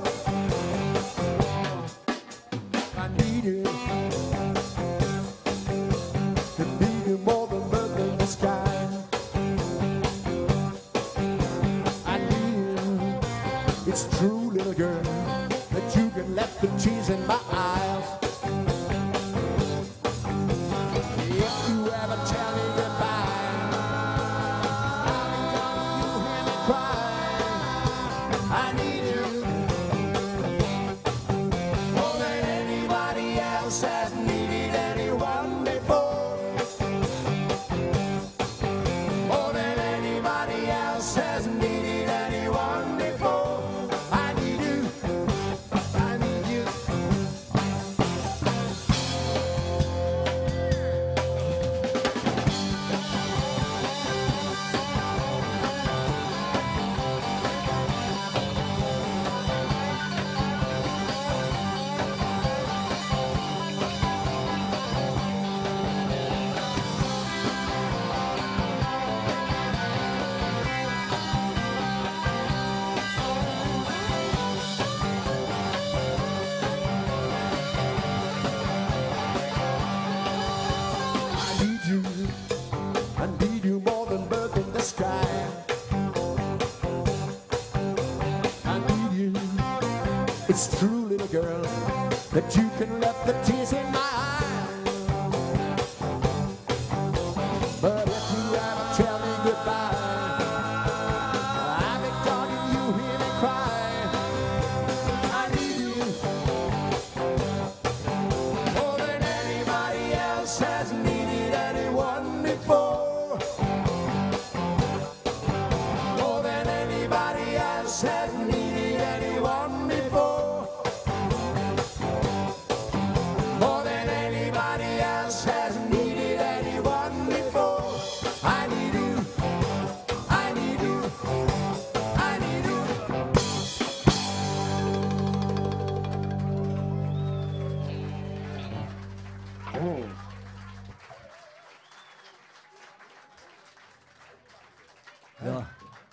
I need you more than birds in the sky. I need you. It's true, little girl, that you can let the tears in my eyes. If you ever tell me goodbye, I'll be gone, you hear me cry. I need you more than anybody else has needed anyone before. More than anybody else has needed anyone before. I need you. I need you. I need you more than birds in the sky. I need you. It's true, little girl, that you can let the tears in my eyes. But if you ever tell me goodbye, I'll be gone and you hear me cry. I need you more than anybody else has needed anyone before. More than anybody else has needed anyone before. More than anybody else has needed anyone before. I need you. I need you. I need you. Ja.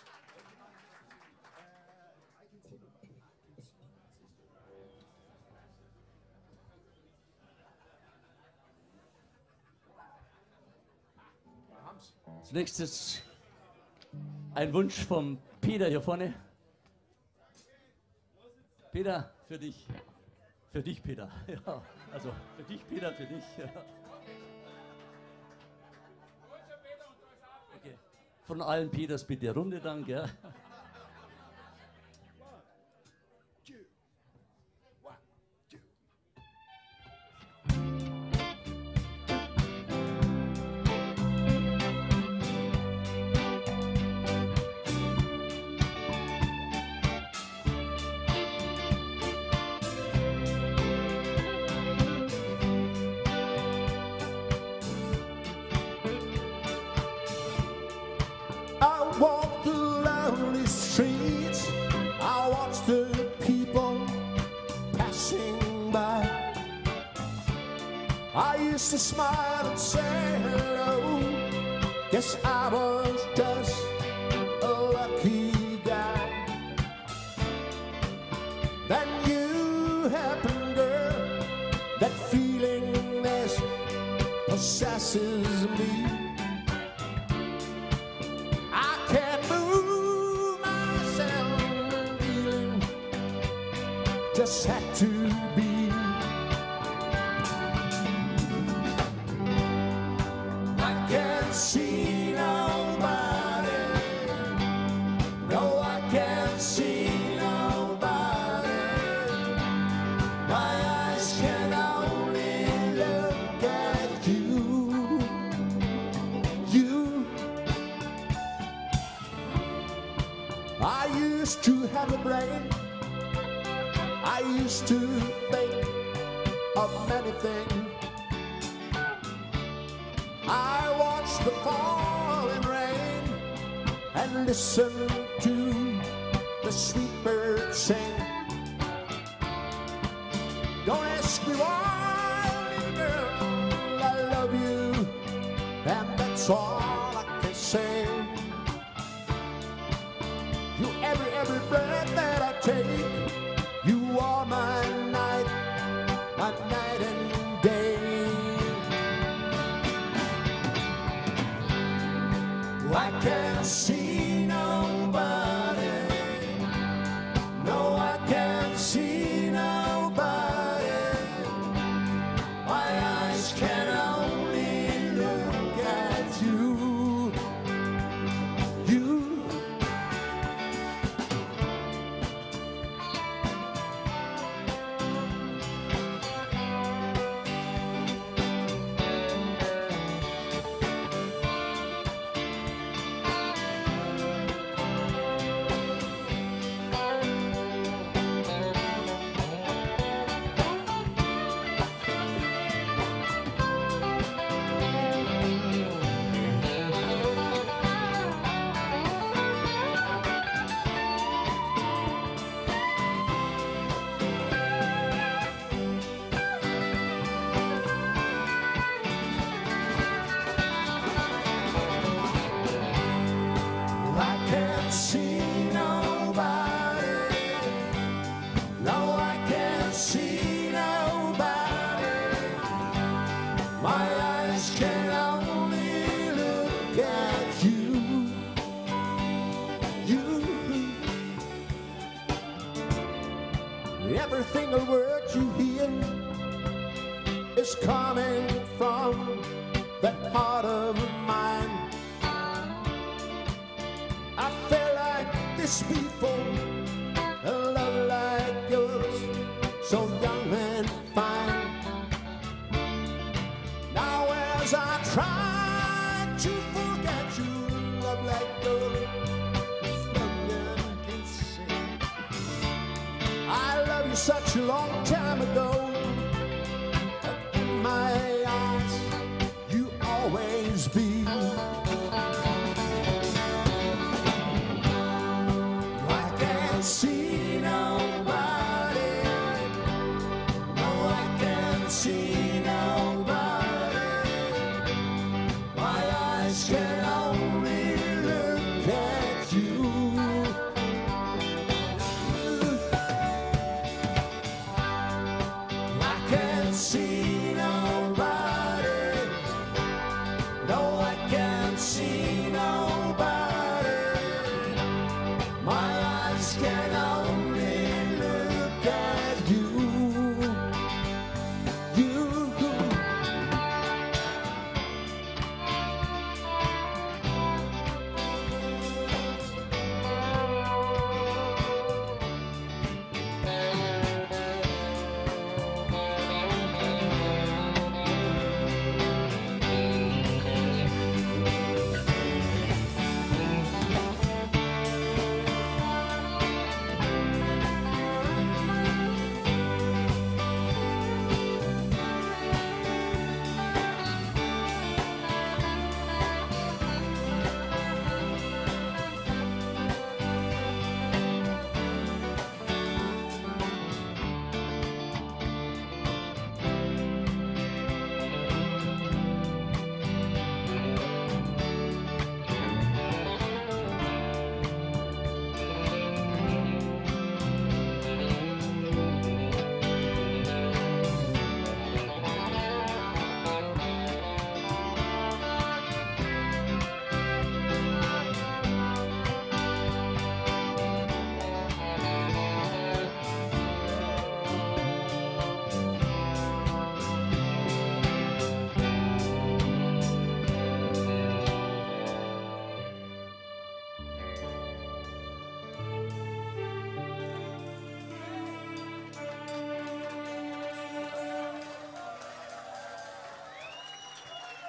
Als nächstes ein Wunsch vom Peter hier vorne. Peter, für dich. Für dich, Peter. Ja, also für dich, Peter, für dich. Ja. Okay. Von allen Peters bitte Runde dann, gell? I walk the lonely streets. I watch the people passing by. I used to smile and say hello. Guess I was just a lucky guy. Then you happened, girl. That feeling that possesses me. I can't move myself to be. I can't see nobody. No, I can't see nobody. My eyes can only look at you. You. I used to have a brain. I used to think of many things. I watched the falling rain and listened to the sweet birds sing. Don't ask me why, little girl, I love you, and that's all I can say. You every breath that I take, you are my night and day. I can't see nobody. No, I can't see nobody. My eyes can only look at you. You. I can't see nobody. No, I can't see nobody. My eyes can only look at you. You. Every single word you hear is coming from that heart of mine. I felt like this before, a love like yours, so young and fine. Now as I try to forget you, love like yours, nothing can say. I love you such a long time ago, but in my eyes, you always be. See nobody. No, I can't see nobody. My eyes can only look at you. I can't see nobody. No, I can't see nobody. My eyes can only look at you. You.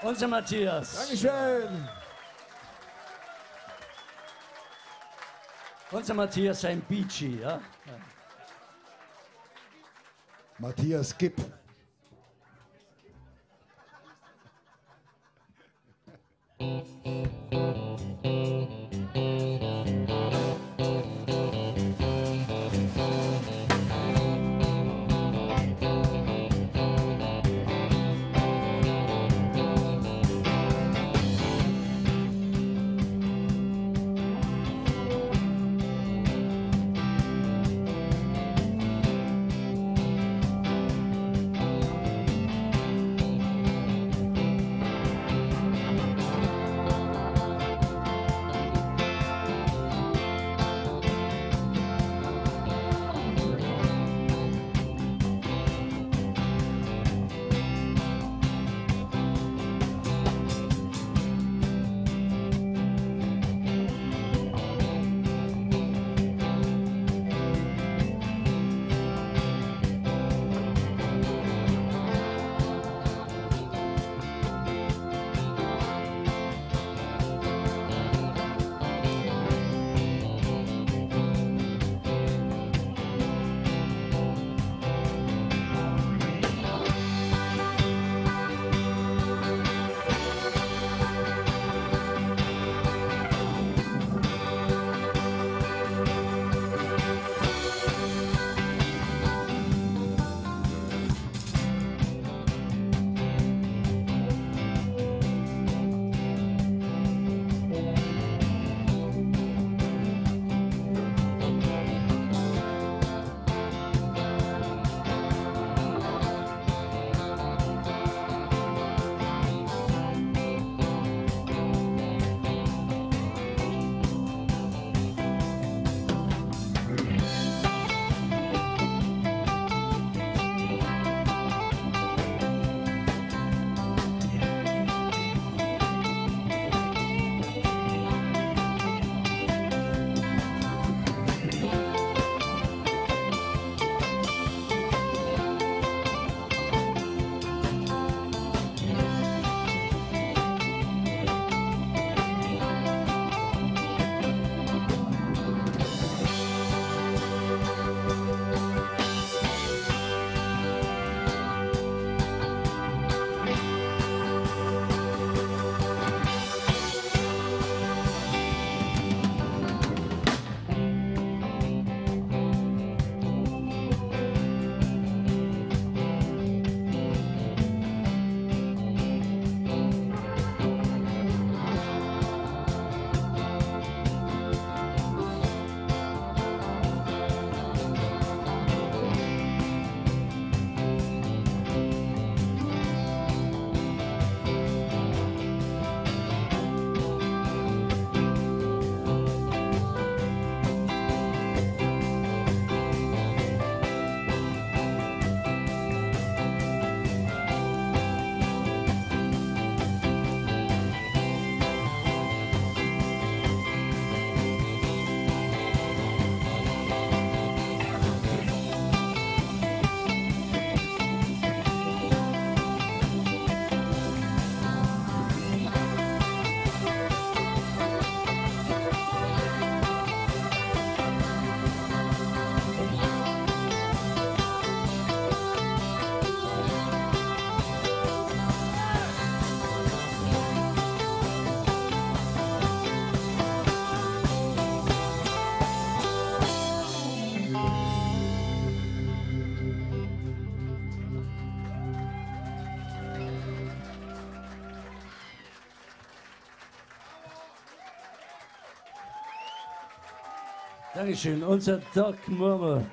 Unser Matthias. Dankeschön. Unser Matthias, sein Beachy, ja? Matthias Gipp. Dankeschön, unser Doc Murmel.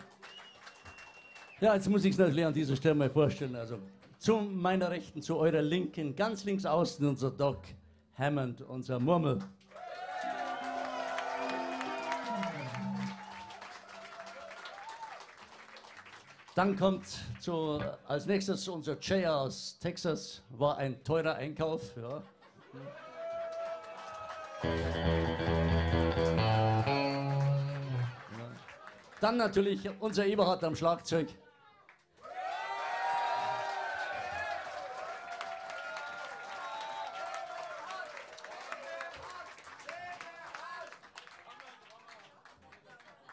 Ja, jetzt muss ich es natürlich an dieser Stelle mal vorstellen. Also zu meiner Rechten, zu eurer Linken, ganz links außen unser Doc Hammond, unser Murmel. Dann kommt als nächstes unser Jay aus Texas, war ein teurer Einkauf. Ja. Dann natürlich unser Eberhard am Schlagzeug.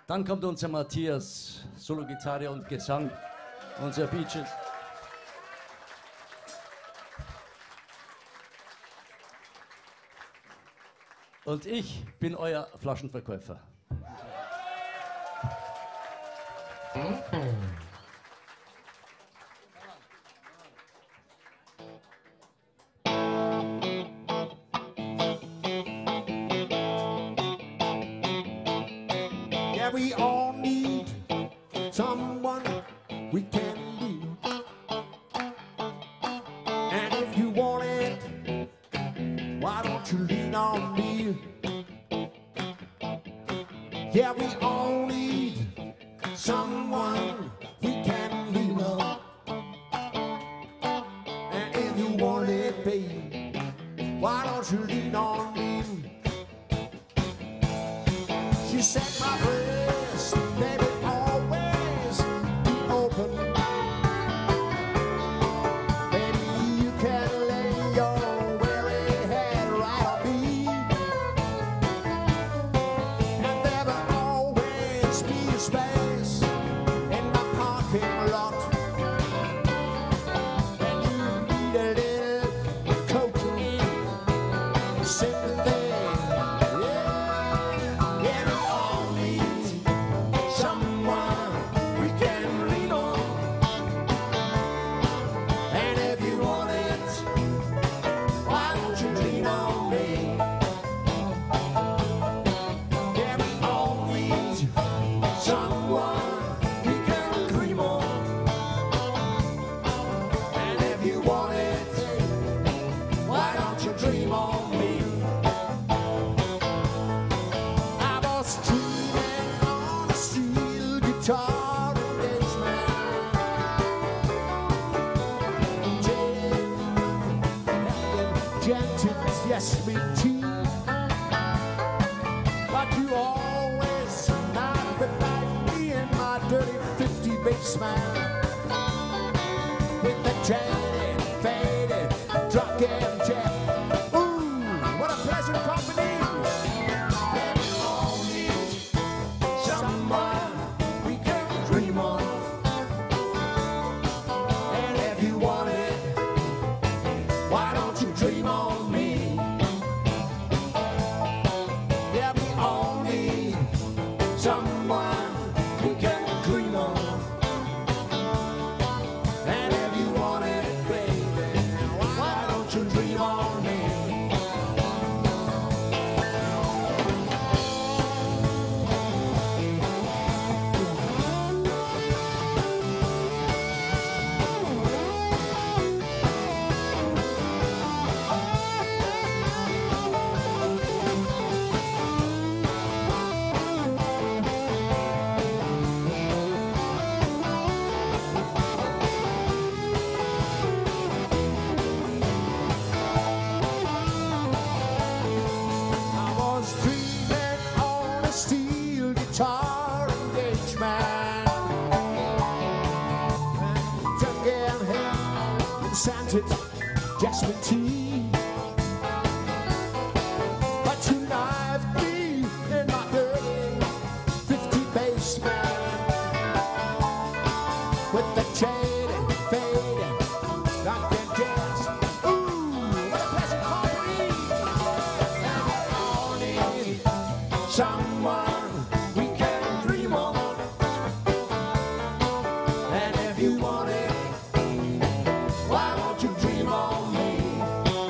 Dann kommt unser Matthias, Solo-Gitarre und Gesang, unser Beaches. Und ich bin euer Flaschenverkäufer. Yeah, we all need someone we can lean. And if you want it, why don't you lean on me? Yeah, we all need someone we can lean on. And if you want it, babe, why don't you lean on me? She said my breast, baby, always be open. Baby, you can lay your weary head right on me. And there will always be a space in my parking lot. And you need a little coaching, sympathy. Yes, me too. But you always not like me in my dirty 50 basement with the jaded, faded, drunk and jet. Ooh, what a pleasant company. And we all need someone we can dream of. And if you want it, why don't you dream on me? Someone we can dream of. And if you want it, baby, why don't you dream on me? Guitar engagement, drunk and hell and scented jasmine tea. But you knifed me in my dirty 50 basement with the jaded, faded, drunk and jazz. Ooh, what a pleasant company! And we all need someone you want it, why don't you dream on me?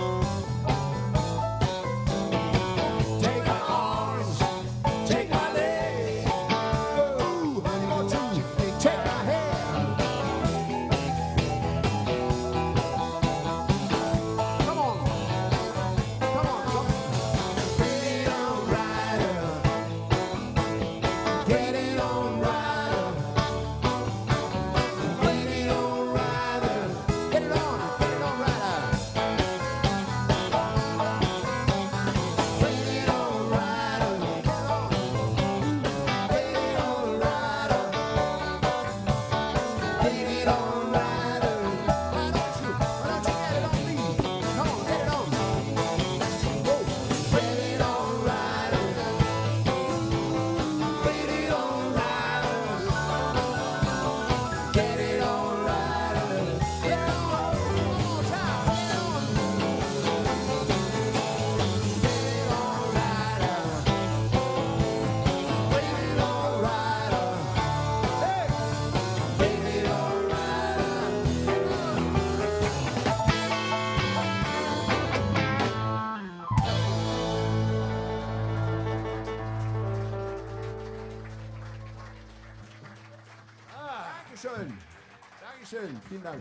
Dankeschön, vielen Dank.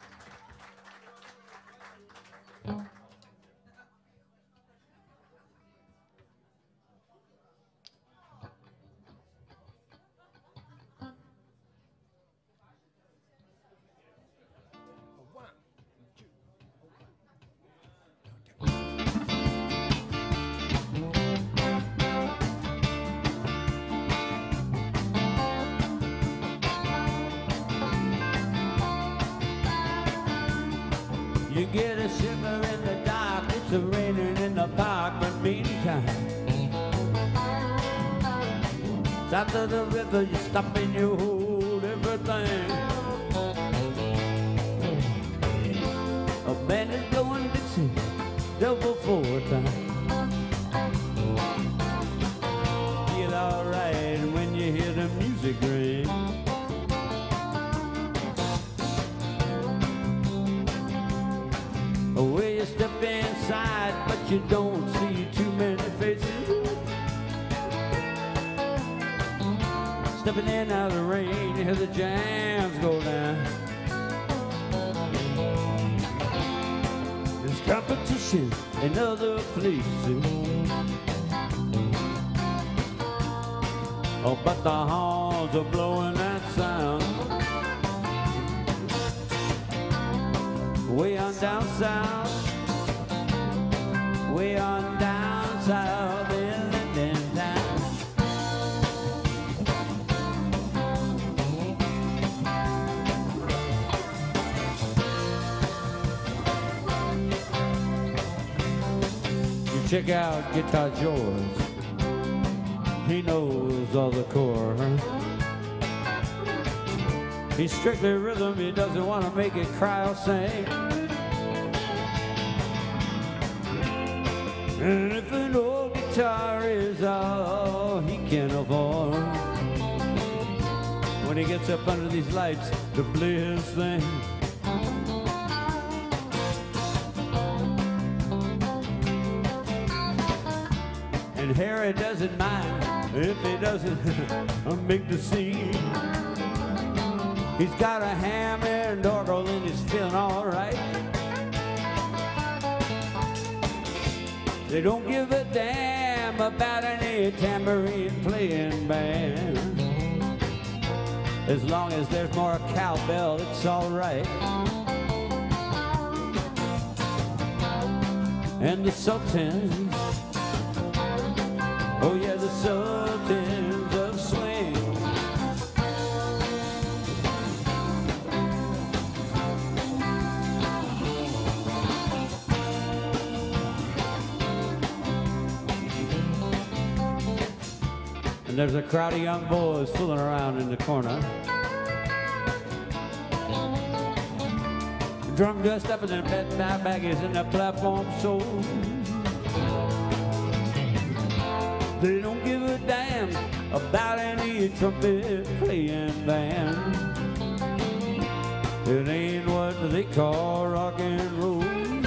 You get a shiver in the dark, it's a raining in the park, but meantime, south of the river, you stop and you hold everything. A band is going Dixie, double four time. Feel alright when you hear the music ring. Where you step inside, but you don't see too many faces. Stepping in out of the rain, you hear the jams go down. There's competition in other places. Oh, but the horns are blowing that sound. Way on down south, way on down south in Linden town. You check out Guitar George, he knows all the chords. He's strictly rhythm, he doesn't want to make it cry or sing. And if an old guitar is all he can afford, when he gets up under these lights to play his thing, and Harry doesn't mind if he doesn't make the scene. He's got a Hammond organ and he's feeling all right. They don't give a damn about any tambourine playing band. As long as there's more cowbell, it's all right. And the Sultans, oh yeah, the Sultans of swing. There's a crowd of young boys fooling around in the corner. Drum dressed up in their baggies and their platform soles. They don't give a damn about any trumpet playing band. It ain't what they call rock and roll.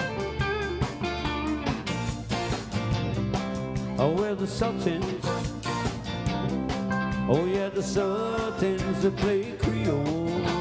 Oh, we're the Sultans. Oh yeah, the Sultans that play Creole.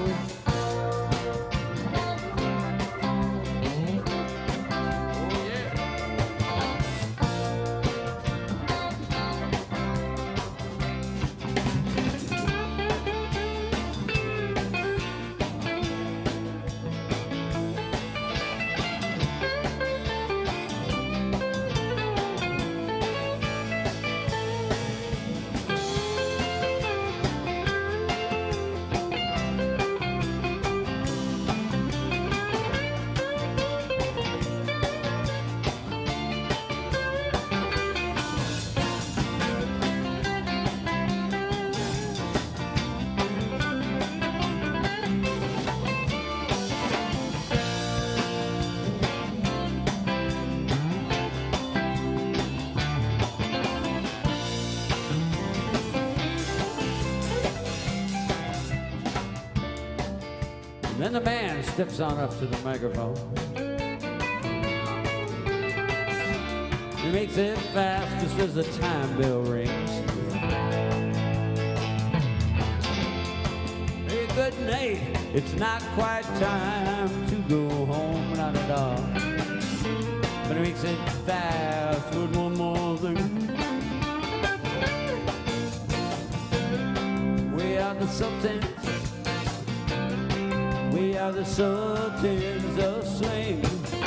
Then the band steps on up to the microphone. He makes it fast just as the time bell rings. He good night. It's not quite time to go home, not at all. But it makes it fast with one more thing. We are the Sultans. We are the Sultans of Swing.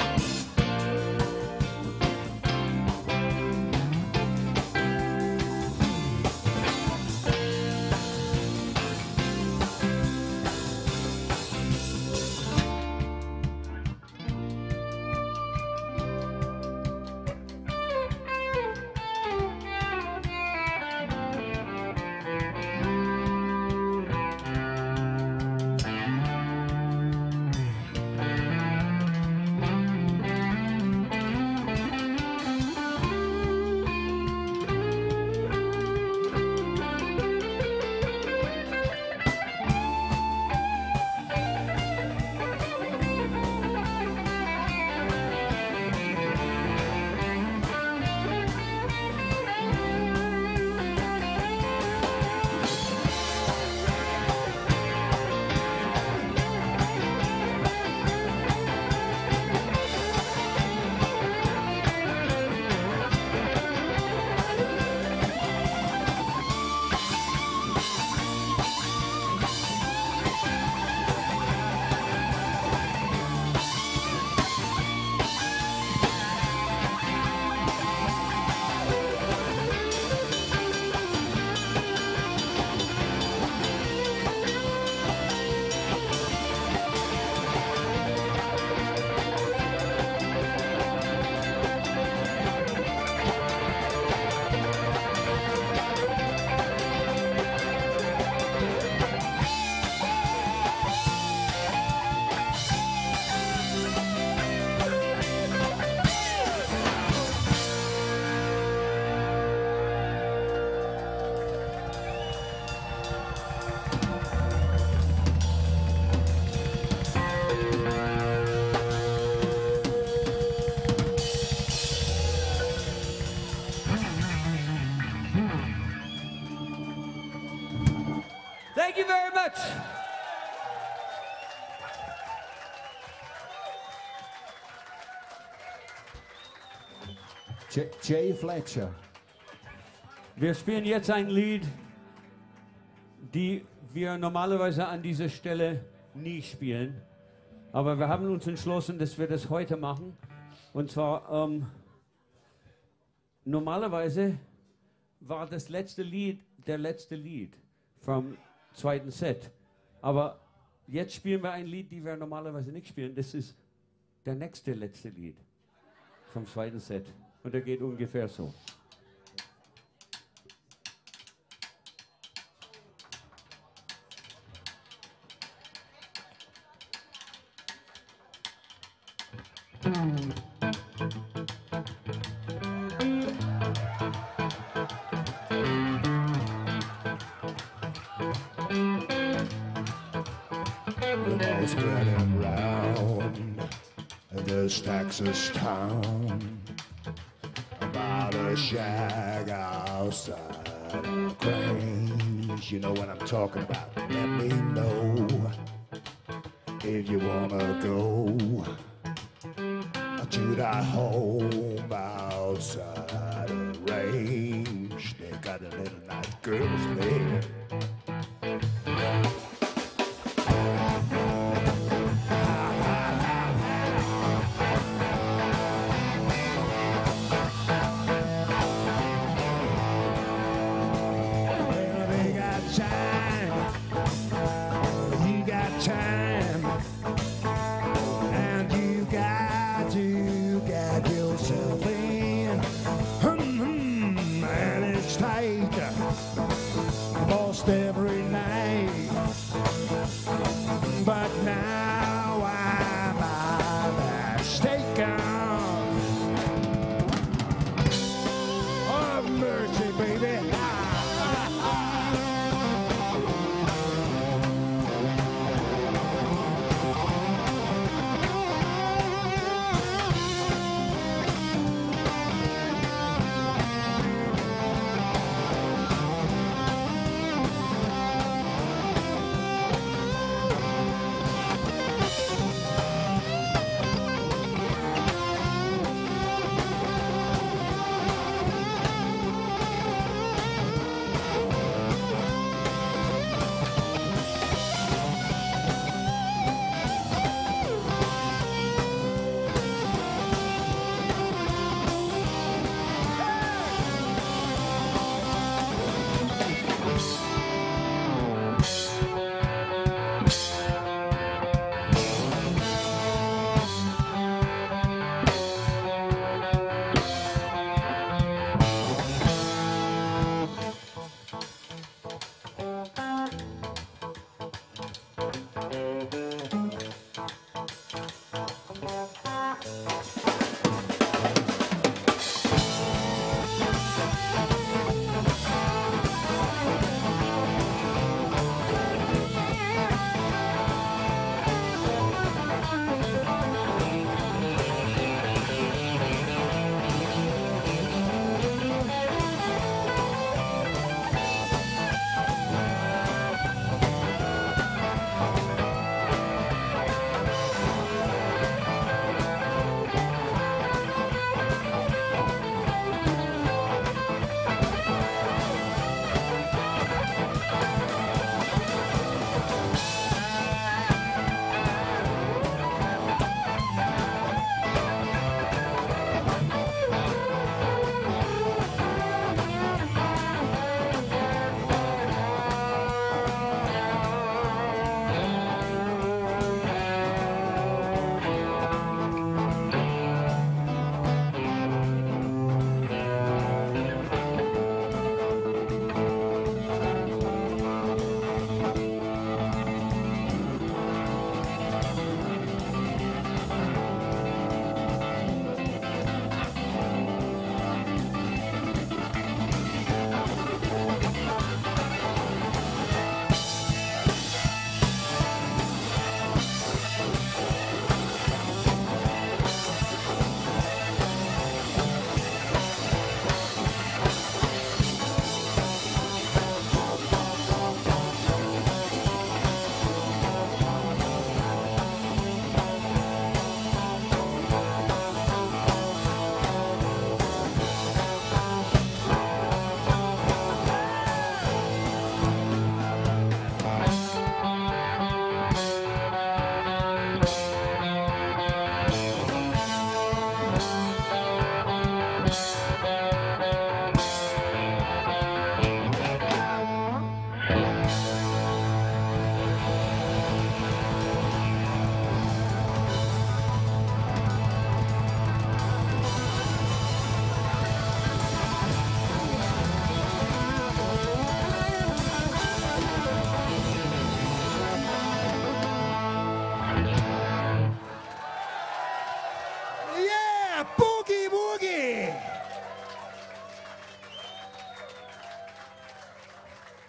Thank you very much. Jay Fletcher. Wir spielen jetzt ein Lied, die wir normalerweise an dieser Stelle nie spielen. Aber wir haben uns entschlossen, dass wir das heute machen. Und zwar, normalerweise war das letzte Lied der letzte Lied vom zweiten Set. Aber jetzt spielen wir ein Lied, die wir normalerweise nicht spielen. Das ist der nächste letzte Lied vom zweiten Set. Und der geht ungefähr so. Spreading round this Texas town about a shag outside of Cranes. You know what I'm talking about. Let me know if you wanna go to that home outside of range. They got a little nice girls there. Step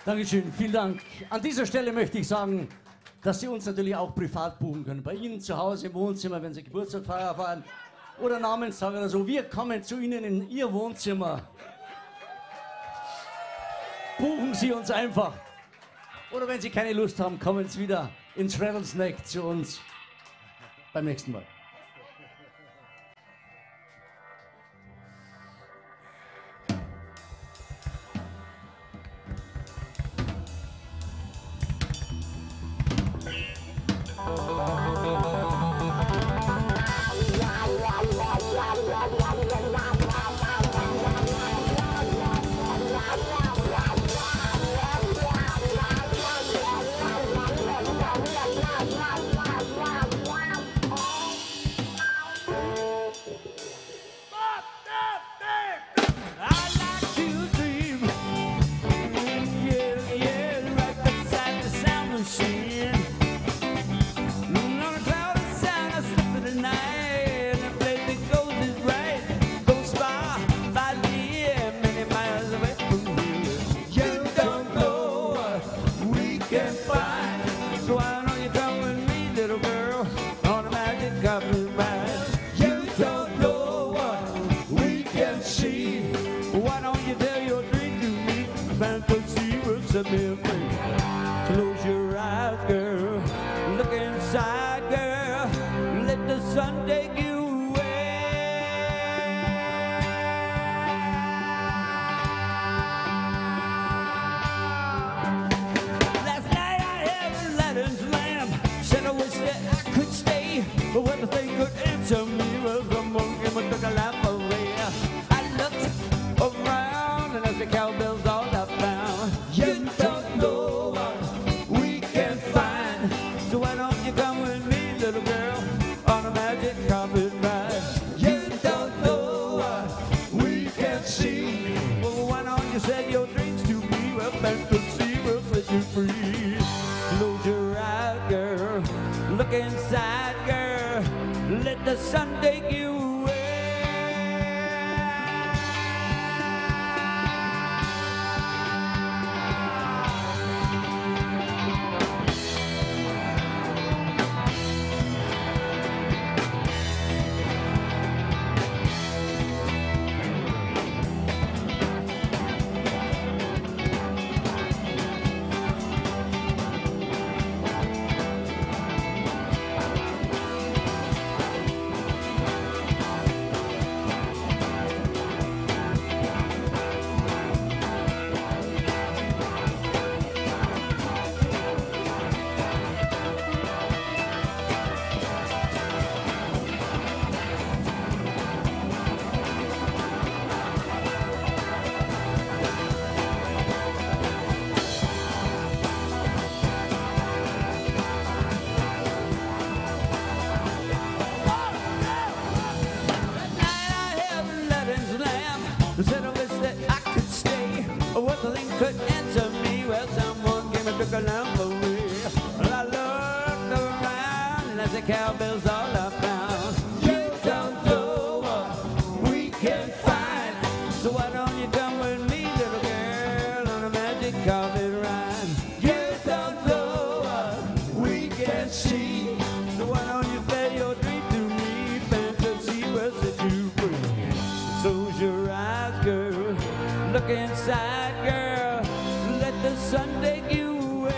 Dankeschön, vielen Dank. An dieser Stelle möchte ich sagen, dass Sie uns natürlich auch privat buchen können. Bei Ihnen zu Hause im Wohnzimmer, wenn Sie Geburtstag feiern oder Namenstag oder so. Wir kommen zu Ihnen in Ihr Wohnzimmer. Buchen Sie uns einfach. Oder wenn Sie keine Lust haben, kommen Sie wieder ins Rattlesnake zu uns beim nächsten Mal. Close your eyes, girl. Look inside, girl. Let the sun take you away. Last night I had Aladdin's lamp. Said I wish that I could stay, but what if they could answer me? Well, someone came and took a lamp away. I looked around, and as the cowbells all I found, you don't know what we can find. So why don't you come with me, little girl, on a magic carpet ride? You don't know what we can see. Well, why don't you send your dreams to me? Well, fantasy will set you free. Close your eyes, girl. Look inside, girl. Let the sun take you away. Said I wish that I could stay, or what the thing could answer me. Well, someone came and took a lamp away. Well, I looked around, and as the cowbells all I found, you don't know what we can find. So why don't you come with me, little girl, on a magic carpet ride? You don't know what we can see. So why don't you tell your dream to me? Fantasy will set you free. Close your eyes, girl. Look inside, girl. Let the sun take you away.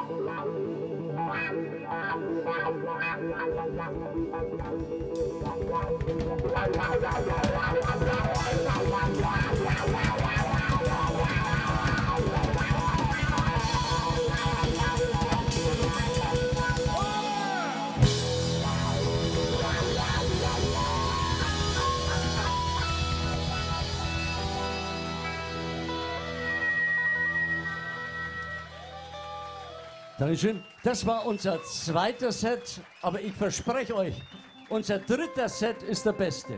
Dankeschön. Das war unser zweiter Set, aber ich verspreche euch, unser dritter Set ist der beste.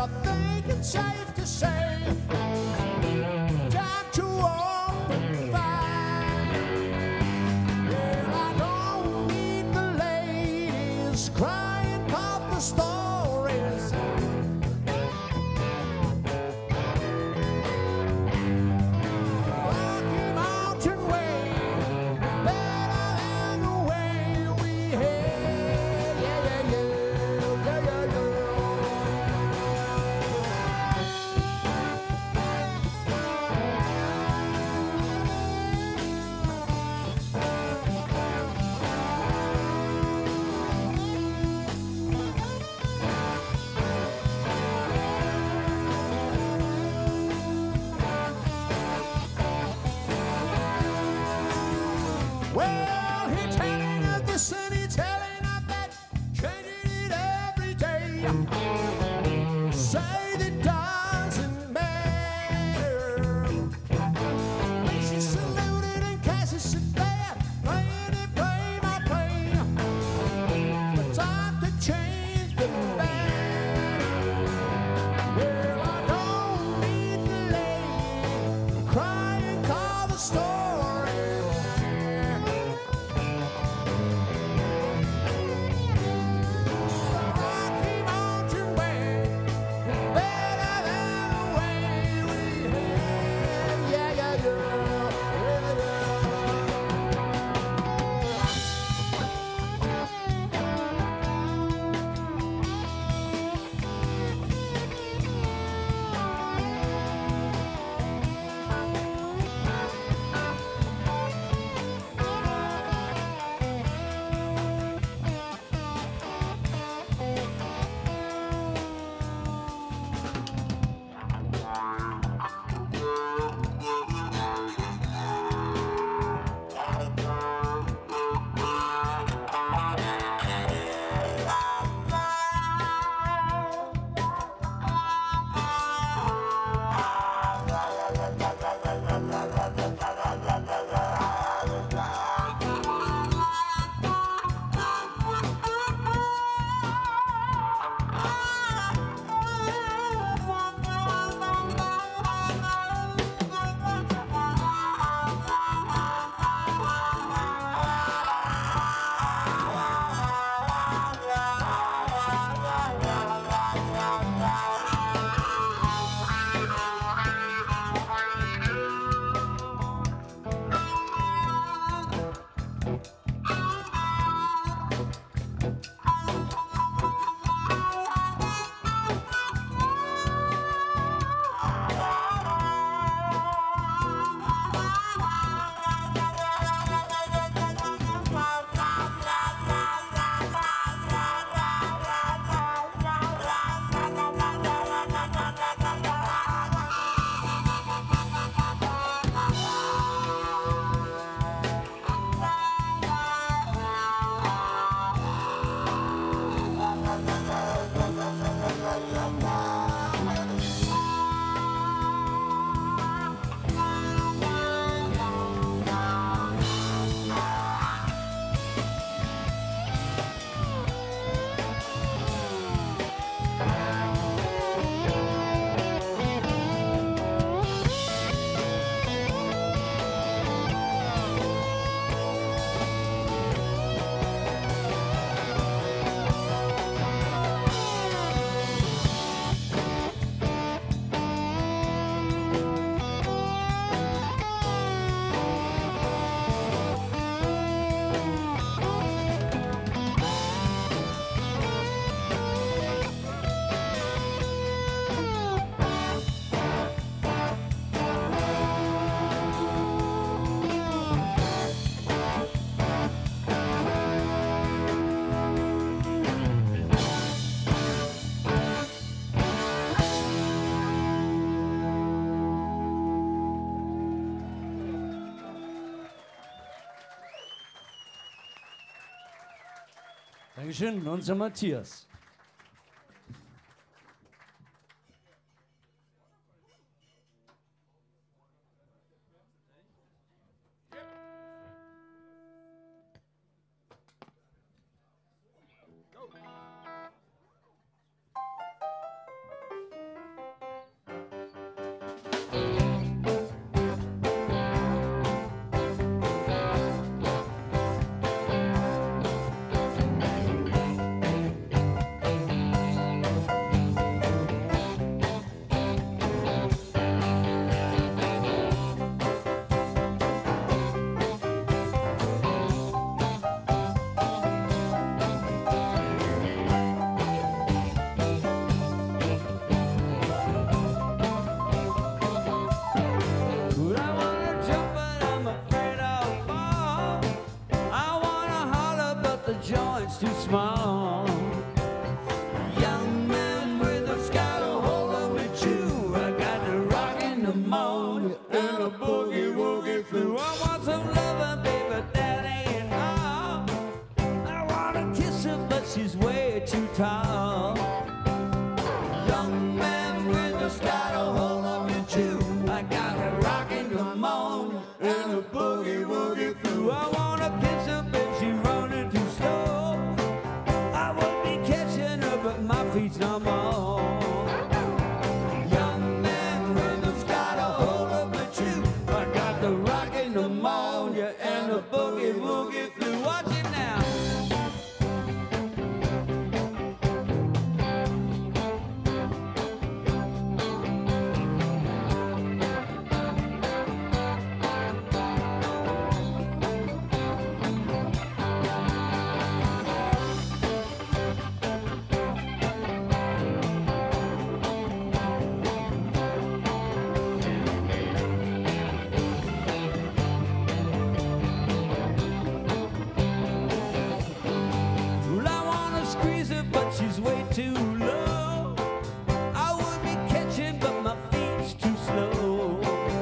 I think it's safe to say, time to open fire. Well, I don't need the ladies crying couple stories. Rocky Mountain Way, better than the way we had. Yeah, yeah, yeah, yeah, yeah, yeah. Well, he's telling us this and he's telling us that, changing it every day. Say that doesn't matter. Macy saluted and Cassie said that, playing it, play my play. The time to change the band. Well, I don't need the lady crying, call the story. Rocky Mountain Way, better than the way we had. Yeah, yeah, yeah, yeah, Dankeschön, unser Matthias. joint's too small. Young man rhythm's got a hold of me too. I got the rock in the moan and a boogie woogie flu. I want some loving, baby, that ain't all. I wanna kiss her, but she's way too tall. Young man rhythm's got a hold of me too. I got the rock in the moan and a boogie woogie flu. I wanna kiss her, but she's running too slow. I would be catching her, but my feet's no more. Young man rhythm's got a hold of me too. I got the rock in the moan, yeah, and the boogie woogie flu. Watch it now. Well, I wanna squeeze her, but she's way too low. I would be catching, but my feet's too slow.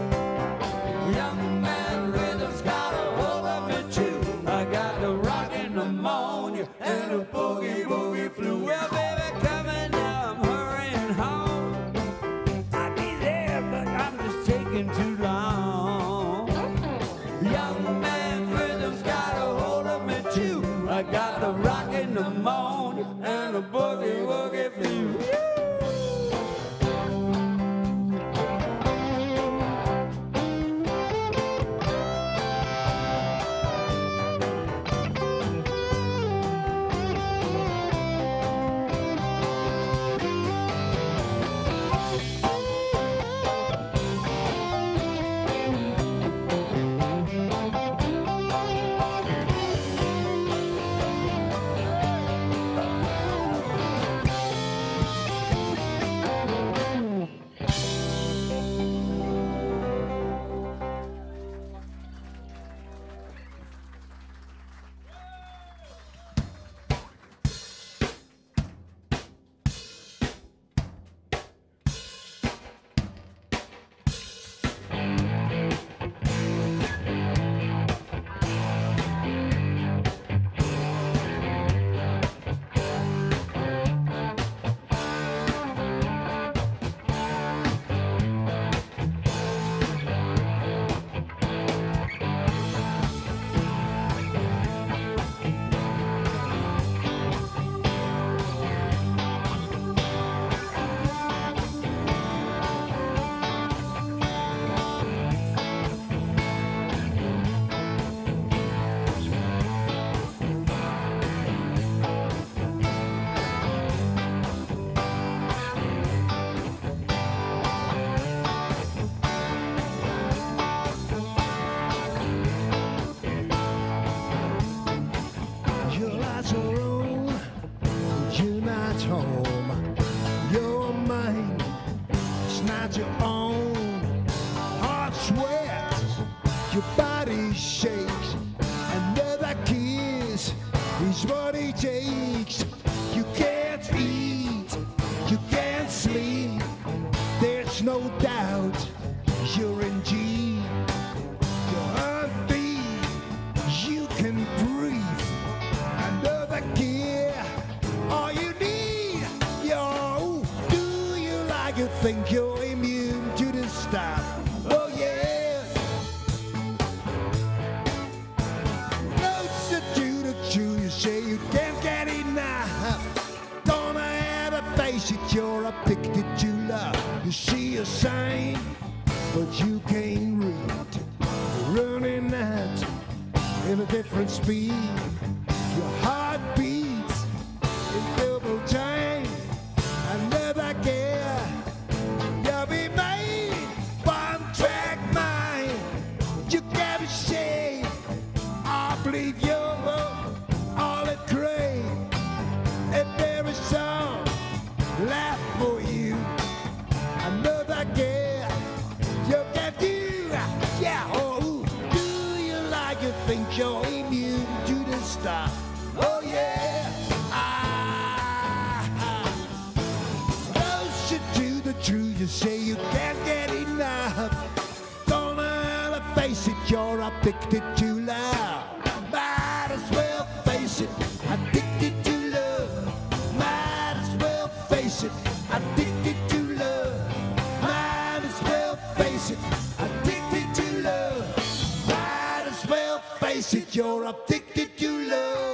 Young man rhythm's got a hold of me too. I got the rock and the moan, yeah, and the boogie woogie flu. Well, baby, coming now, I'm hurrying home. I'd be there, but I'm just taking too long. Young man rhythm's got a hold of me too. I got the rock and the moan and the boogie woogie flu. Your lights are on, you're not home. You're mine, it's not your own. Heart sweats, your body shakes. Another kiss is what it takes. You can't eat, you can't sleep. There's no doubt you're in G. Your heartbeat, you can breathe. Another gear, all you need. Yo, do you like it? Think you're immune to this stuff? Oh yeah. Closer to the truth, you say you can't get enough. Gonna have to face it, you're addicted to love. You see a sign, but you can't read. You're running out in a different speed. Your heart beats in double time. Another gear, you'll be made one track mind. You gotta say, I believe you're all it great. If there is some left for you, another gear, you can do. Yeah, oh, do you like it? Think you're immune to the stuff? addicted to love. Might as well face it, addicted to love. Might as well face it, addicted to love. Might as well face it, addicted to love. Might as well face it, you're addicted to love.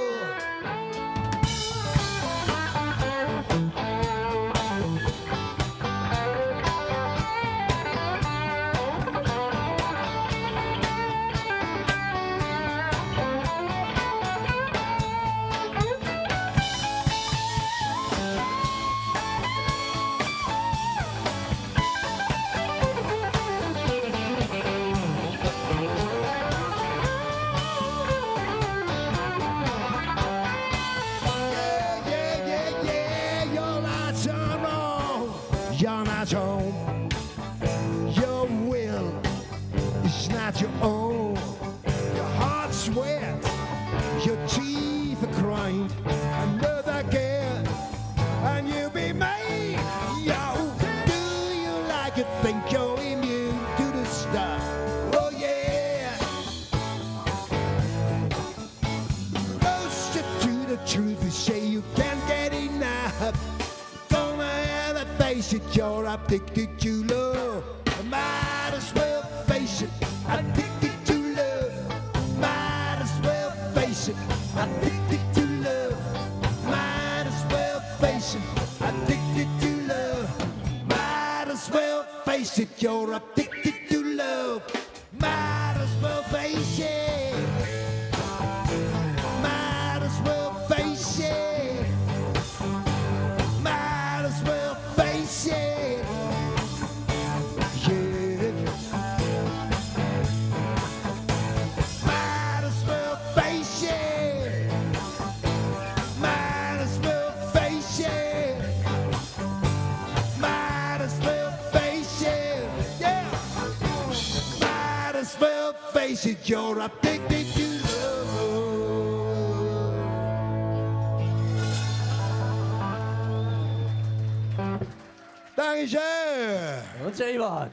You're not home. Your will is not your own. Your heart's wet, your teeth are grind. Another girl, and you'll be made. Yo, do you like it? Think you're immune to the stuff? Oh yeah. Closer to the truth, you say you can't get enough. Face it, you're addicted to love. Might as well face it, addicted to love. Might as well face it, addicted to love. Might as well face it, addicted to love. Might as well face it, you're addicted to love. Might as well face it. Might as well face it. Might as well face it. Yeah. Might as well face it. Might as well face it. Might as well face it. Yeah. Might as well face it. You're addicted to love. Dankeschön. Und Ebert.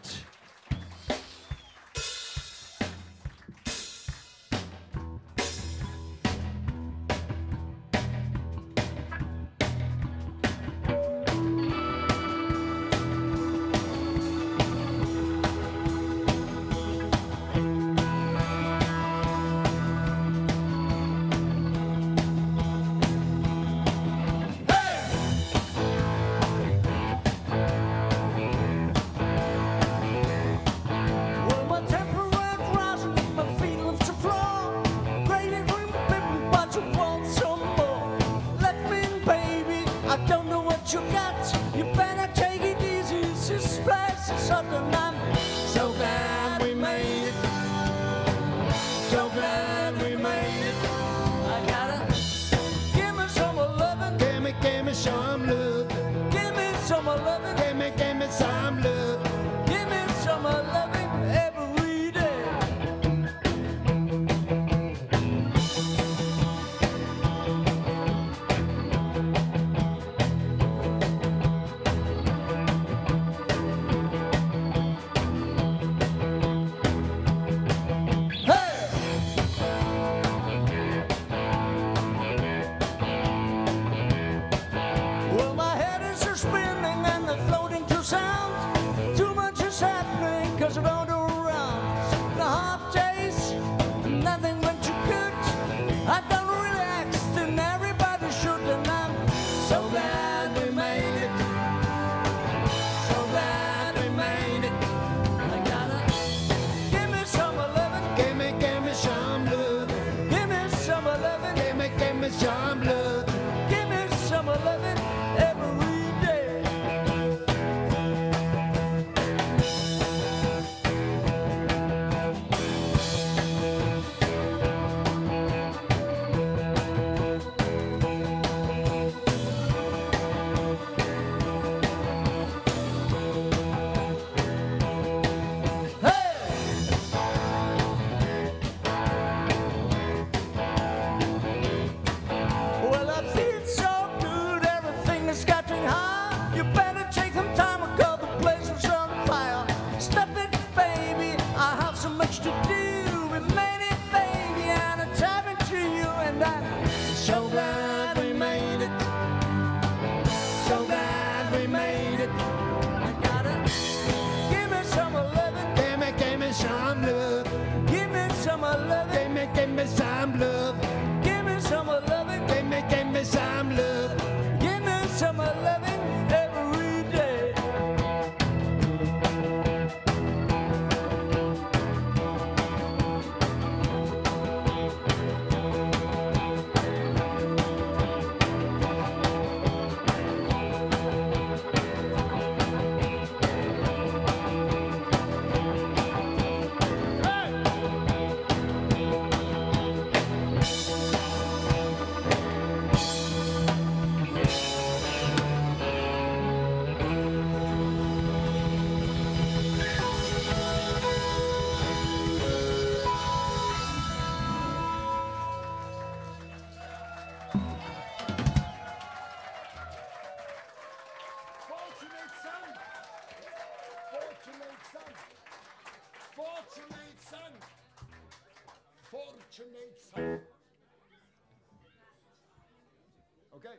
Okay.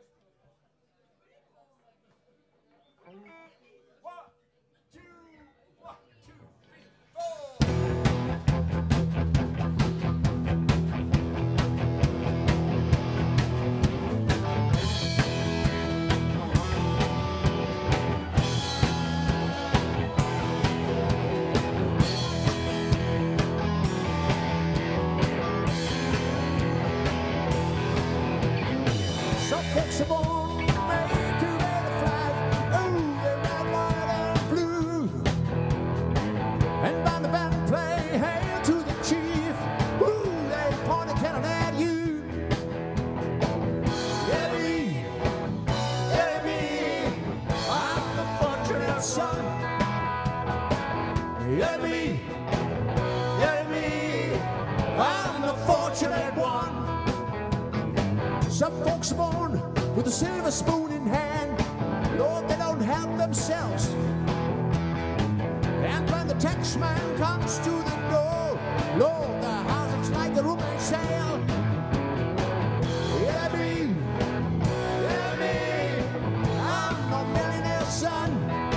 1, 2, 1, 2, 3, 4. Some folks are born made to let it fly. Oh, they're red, white, and blue. And by the band play, hail to the chief. Ooh, they point a cannon at you. Yeah, me, I'm the fortunate son. Yeah, me, I'm the fortunate one. Some folks are born with a silver spoon in hand. Lord, they don't help themselves. And when the tax man comes to the door, Lord, the house looks like a room they sail. Yeah, me, I'm no millionaire son.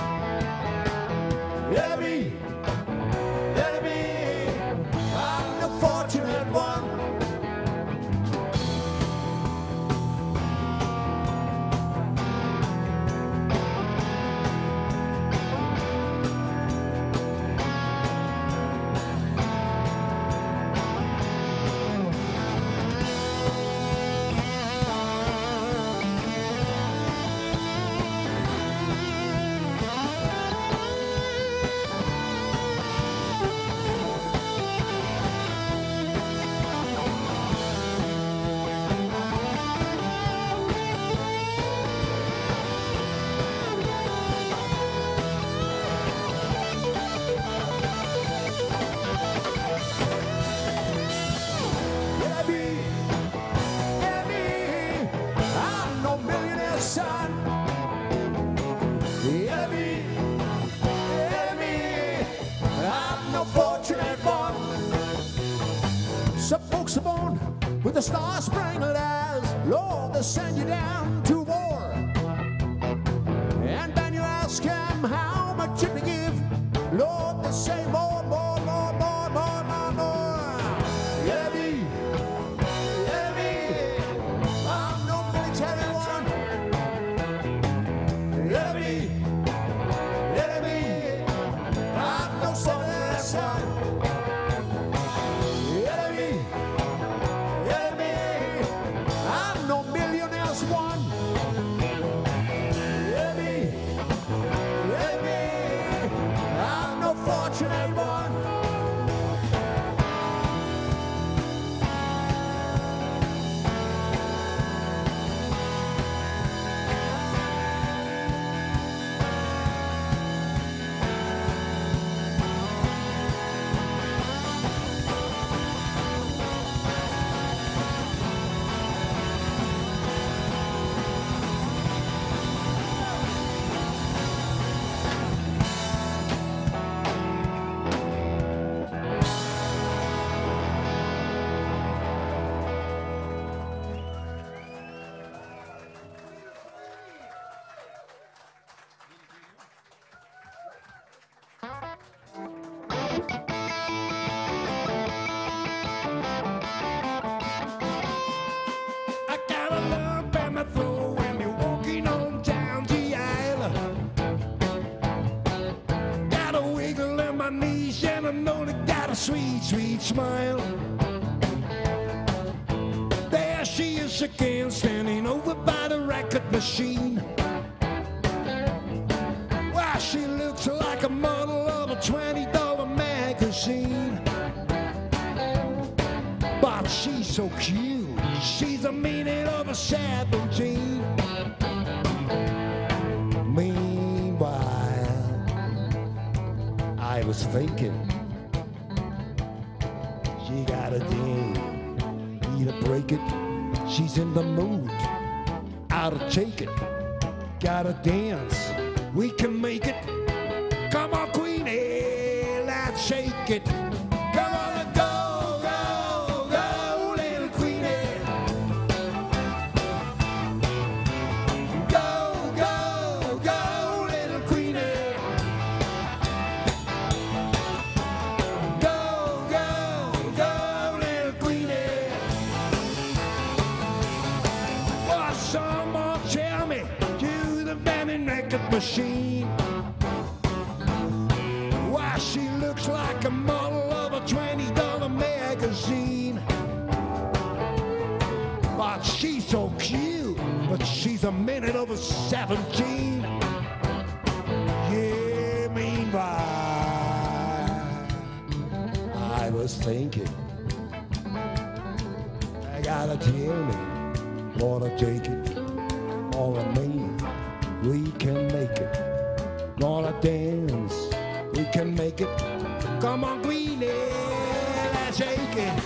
Yeah, me, I'm the fortunate one. I'm no millionaire son. Yeah, me, I'm no fortunate one. Some folks are born with the star-spangled eyes. Lord, they send you down to war. And then you ask them how much you give. Lord, they say more, more, more, more, more, more, more. Yeah, me, I'm no military one. Yeah, me, I'm no soldier son. Yeah, me, I'm no millionaire's one. Yeah, me, I'm no fortunate one. I got a lump in my throat when you're walking on down the aisle. Got a wiggle in my knees and I know they got a sweet, sweet smile. There she is again, standing over by the record machine. Wow, she looks like a model of a $20 magazine. But she's so cute. She's the meaning of a 17. Meanwhile, I was thinking, she got a thing, need to break it. She's in the mood, out to take it. Gotta dance, we can make it. Come on, Queenie, let's shake it. Come on, go, go, go, little Queenie. machine. Why, she looks like a model of a $20 magazine. But she's so cute, but she's a minute over 17. Yeah, meanwhile, I was thinking, I gotta tell me, wanna take it, all of me, we can make it. Wanna dance, we can make it. Come on, Queenie, let's shake it.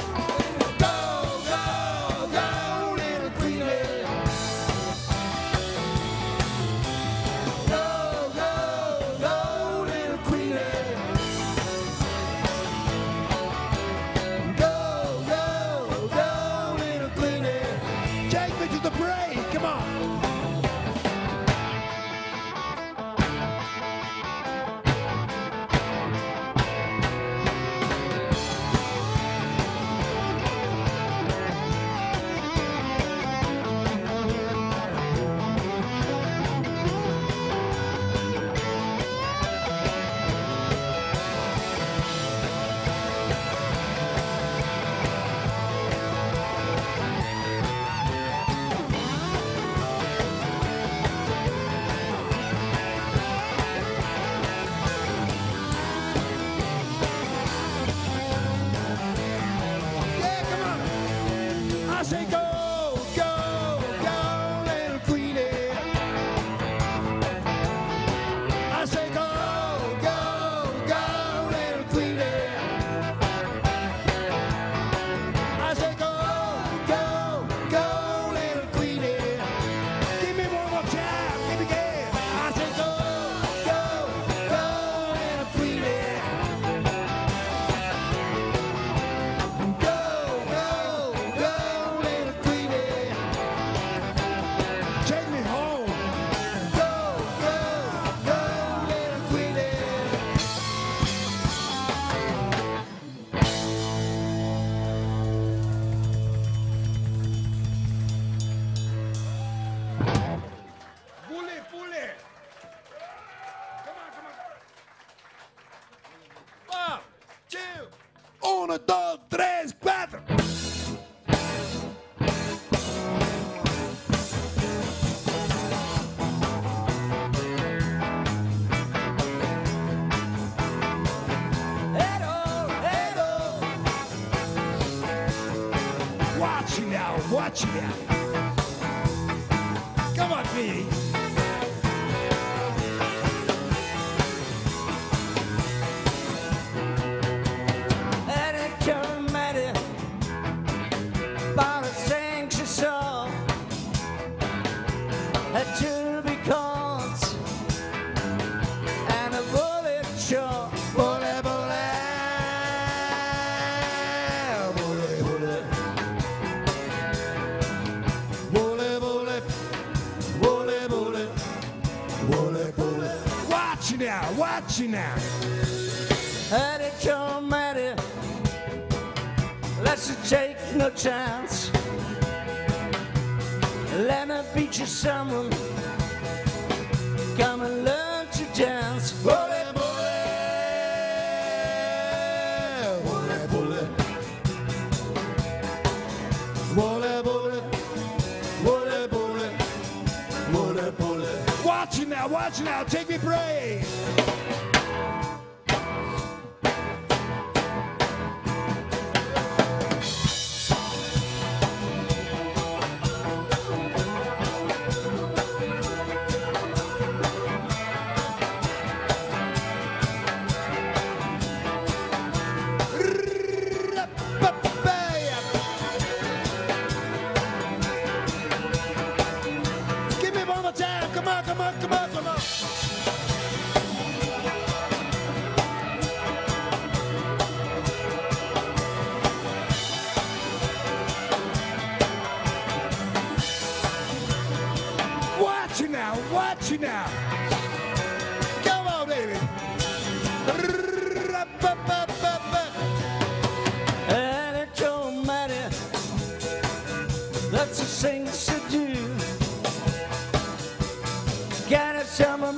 Uno, dos, tres, cuatro. Watch it now, watch it now. Come on, Vinny. To be caught and a bullet shot. Bullet, bullet, bullet, bullet, bullet, bullet, bullet, bullet, bullet. Watch it now, watch it now. And it don't matter. Let's take no chance. Let me beat you someone. Come and learn to dance. Bullet, bullet, bullet, bullet, bullet, bullet, bullet, bullet, bullet, bullet. Watch it now, take me break. Watch it now. Come on, baby. And it don't matter. That's the thing to do. Gotta tell my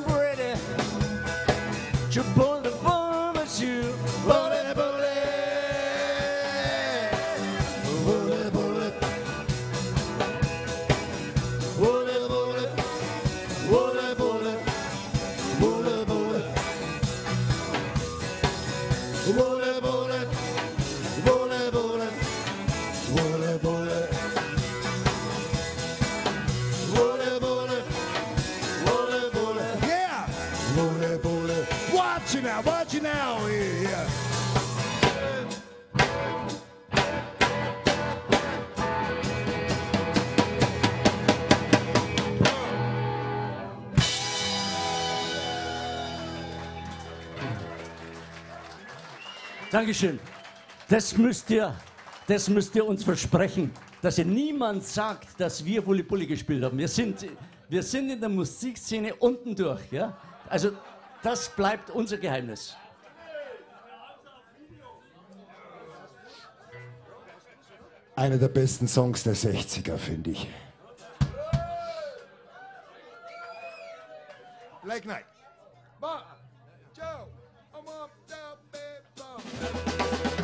Watch you now. Yeah. Dankeschön. Das müsst ihr uns versprechen, dass ihr niemand sagt, dass wir Bulli Bulli gespielt haben. Wir sind in der Musikszene unten durch. Ja? Also das bleibt unser Geheimnis. Einer der besten Songs der 60er, finde ich. Black Knight. Bob, Joe, I'm up down, baby.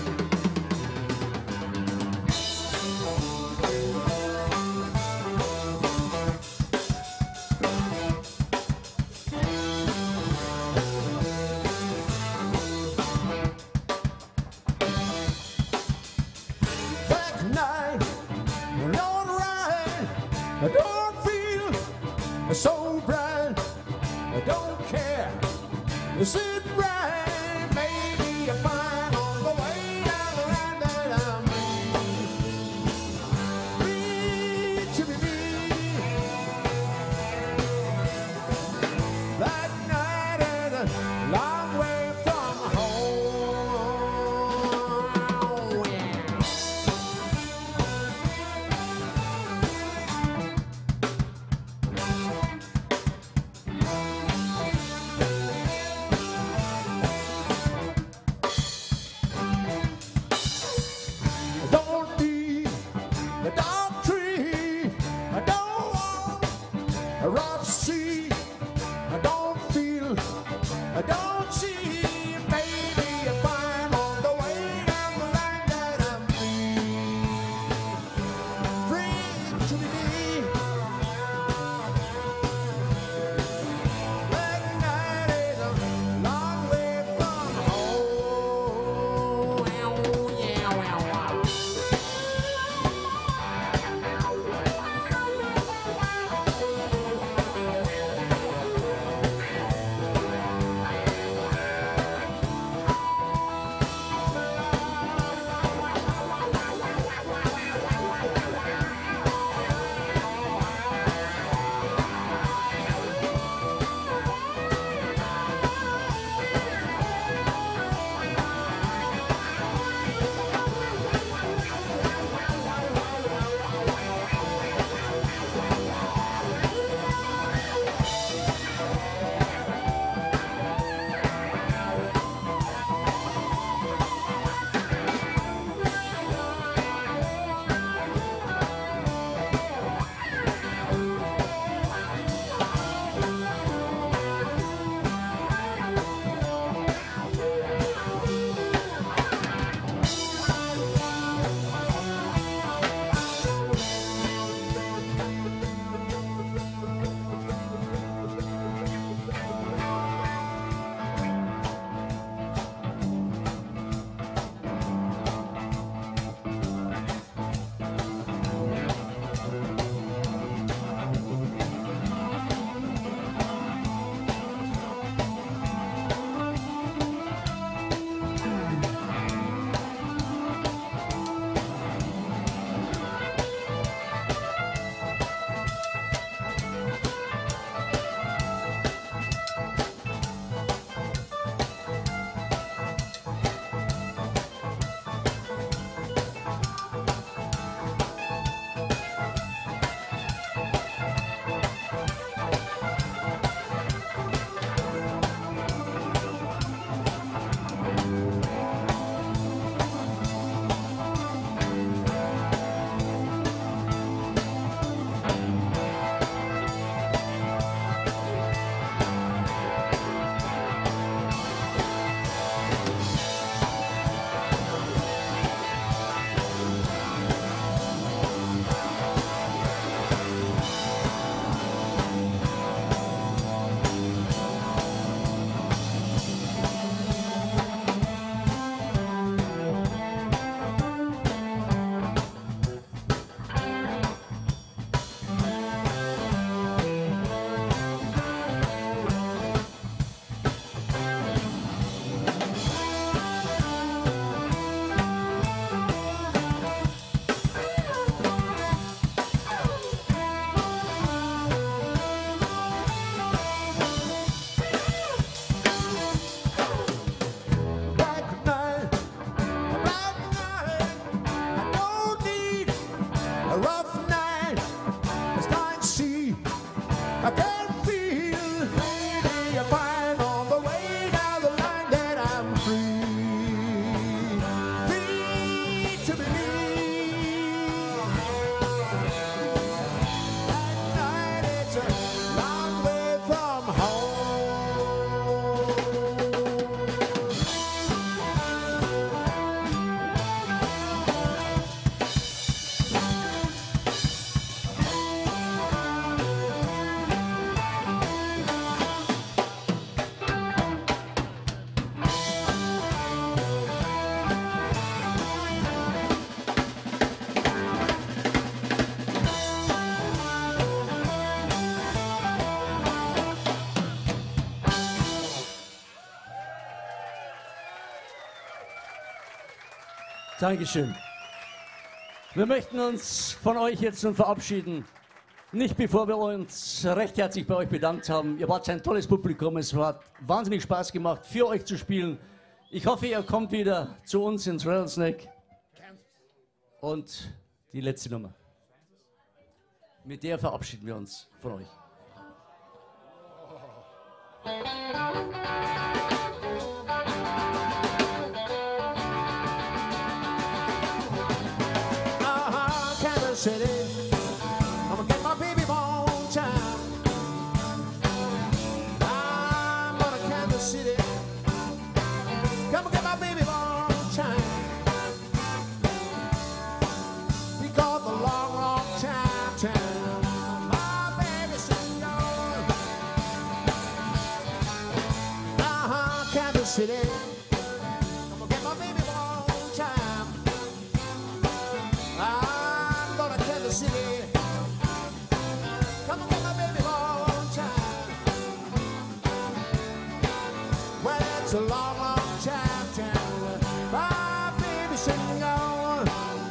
I don't feel so bright. I don't care. Is it right? Maybe I find on the way down the line that I'm free to be me. That night and a long way from home. Yeah. see. I can feel maybe I find on the way down the line that I'm free. Free to believe. At night it's a long way from home. Dankeschön. Wir möchten uns von euch jetzt nun verabschieden. Nicht bevor wir uns recht herzlich bei euch bedankt haben. Ihr wart ein tolles Publikum. Es hat wahnsinnig Spaß gemacht, für euch zu spielen. Ich hoffe, ihr kommt wieder zu uns ins Rattlesnake. Und die letzte Nummer. Mit der verabschieden wir uns von euch. Kansas City, I'm gonna get my baby on time. I'm gonna Kansas City, come and get my baby on time. Because the long time, my baby's sitting on. Kansas City, I'm gonna get my baby on time. I'm gonna Kansas City. Come on, get my baby on time. Well, it's a long, long time. My baby sitting on.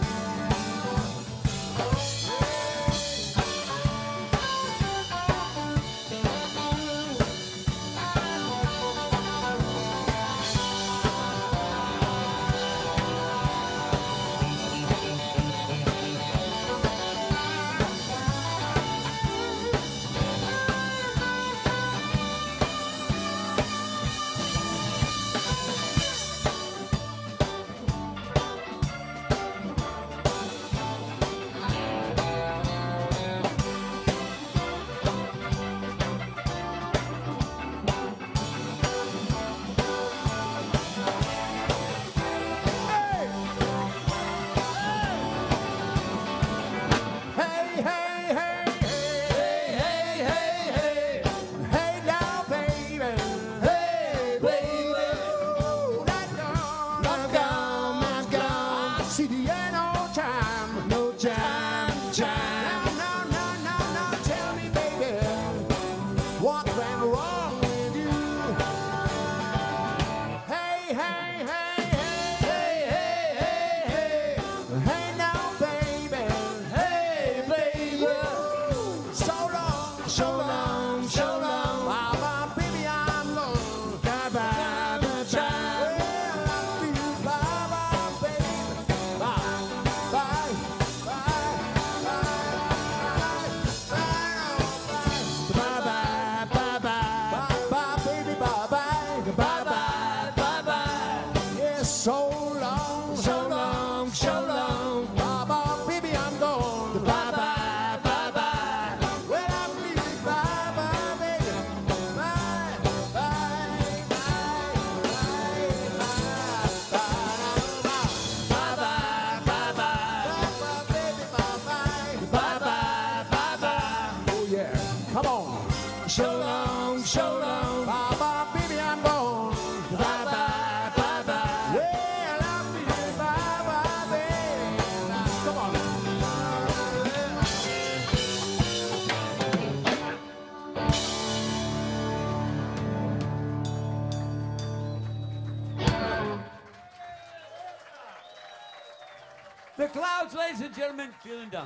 The Clouds, ladies and gentlemen, vielen Dank.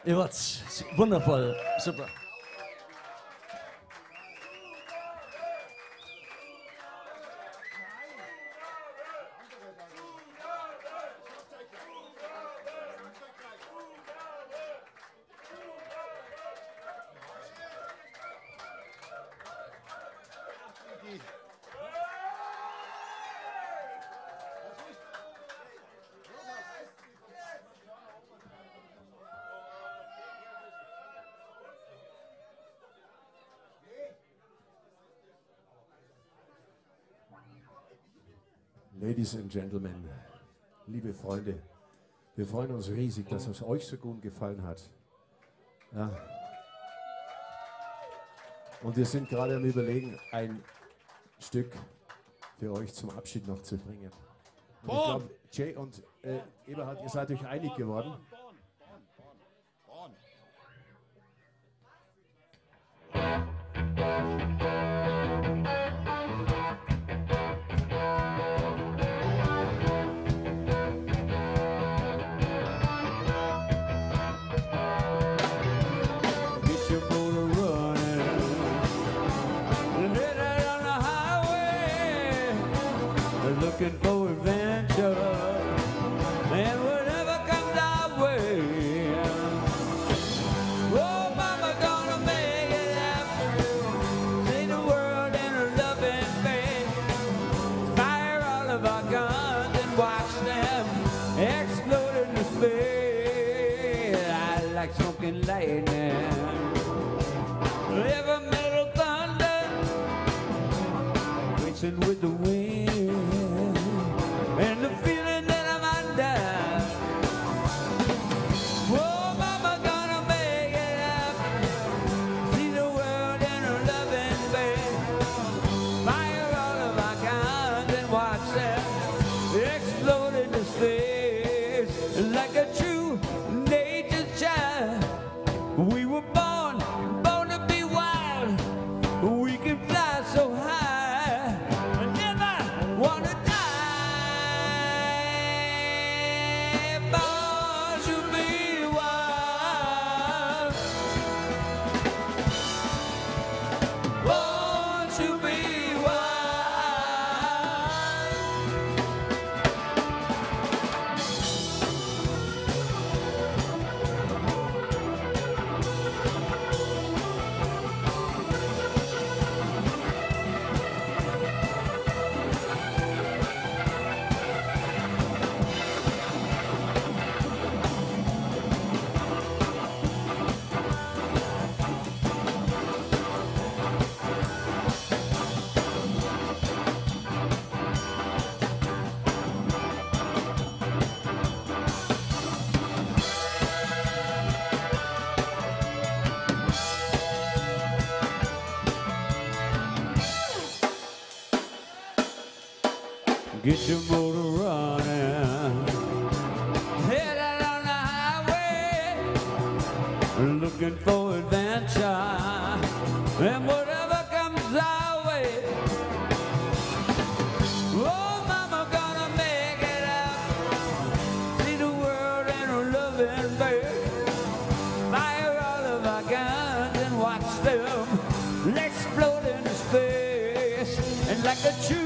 Ihr wart wundervoll, super. Ladies and Gentlemen, liebe Freunde, wir freuen uns riesig, dass es euch so gut gefallen hat. Ja. Und wir sind gerade am Überlegen, ein Stück für euch zum Abschied noch zu bringen. Und ich glaube, Jay und Eberhard, ihr seid euch einig geworden. Looking for adventure and whatever comes our way. Oh, mama, gonna make it happen. See the world in a loving face. Fire all of our guns and watch them explode into space. I like smoking lightning, heavy metal thunder, racing with the wind. And the feeling that I'm under. Oh, mama, gonna make it happen. See the world in a loving bed. Fire all of our guns and watch them explode into space. Like a true nature's child, we were born to be wild. We can fly so high. I never wanna die. Get your motor running, head out on the highway, looking for adventure, and whatever comes our way. Oh, mama, gonna make it out, see the world in a loving bed, fire all of our guns and watch them explode into space, and like a true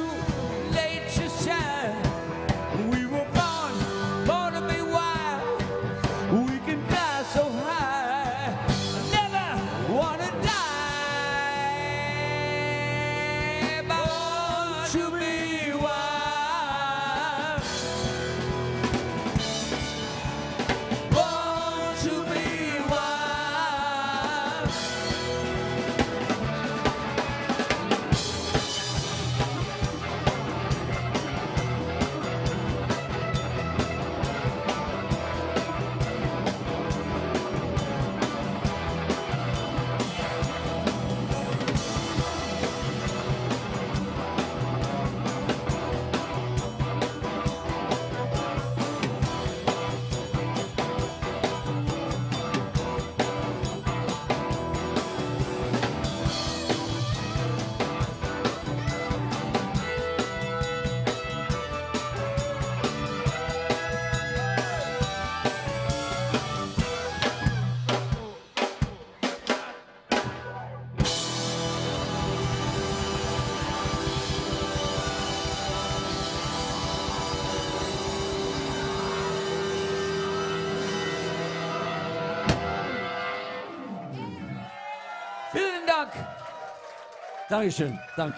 we were born to be wild. We can fly so high. Never wanna die. Born to be wild. Born to be wild. Dank. Dankeschön, danke.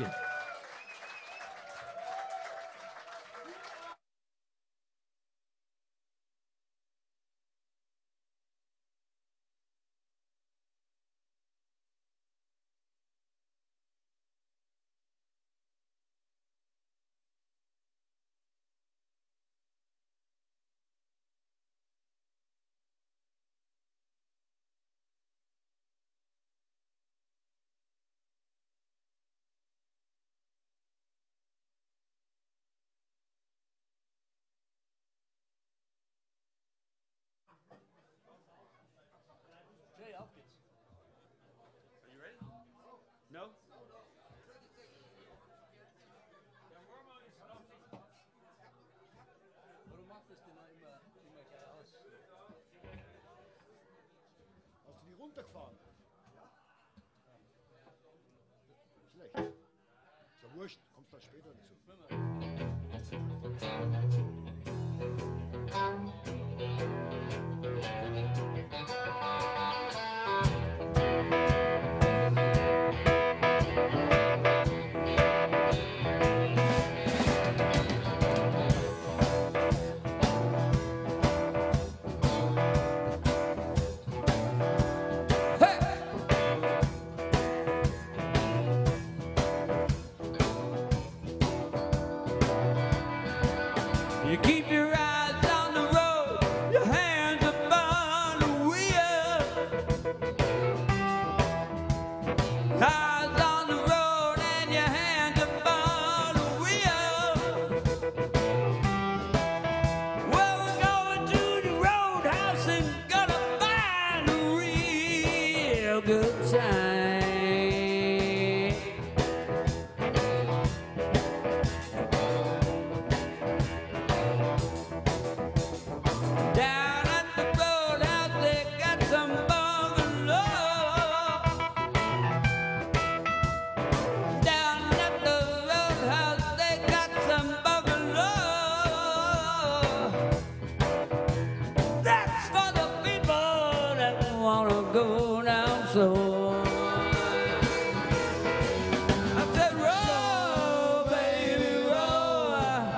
No? Warum macht das denn immer gleich aus? Hast du die runtergefahren? Schlecht. Ist ja wurscht, kommst dann später dazu. You keep your eyes on the road, your hands upon the wheel. Eyes on the road and your hands upon the wheel. Well, we're going to the roadhouse and gonna find a real good time. Down at the roadhouse, they got some bungalow. Down at the roadhouse, they got some bungalow. That's for the people that wanna go down slow. I said, roll, baby, roll.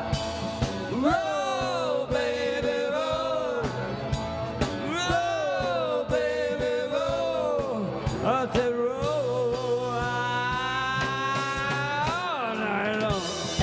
Roll, baby, roll. Roll, baby, roll. I said, roll all night long.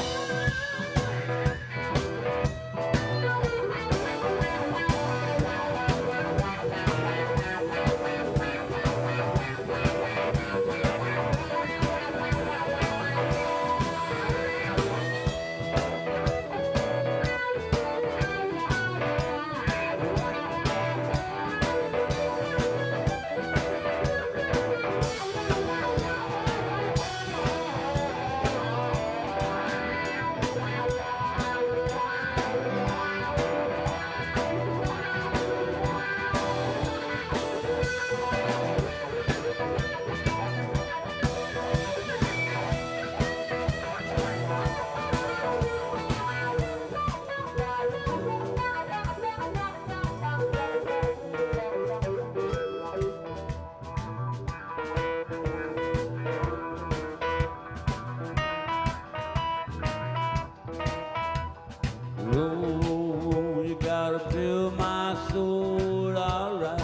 Oh, you gotta fill my soul, alright.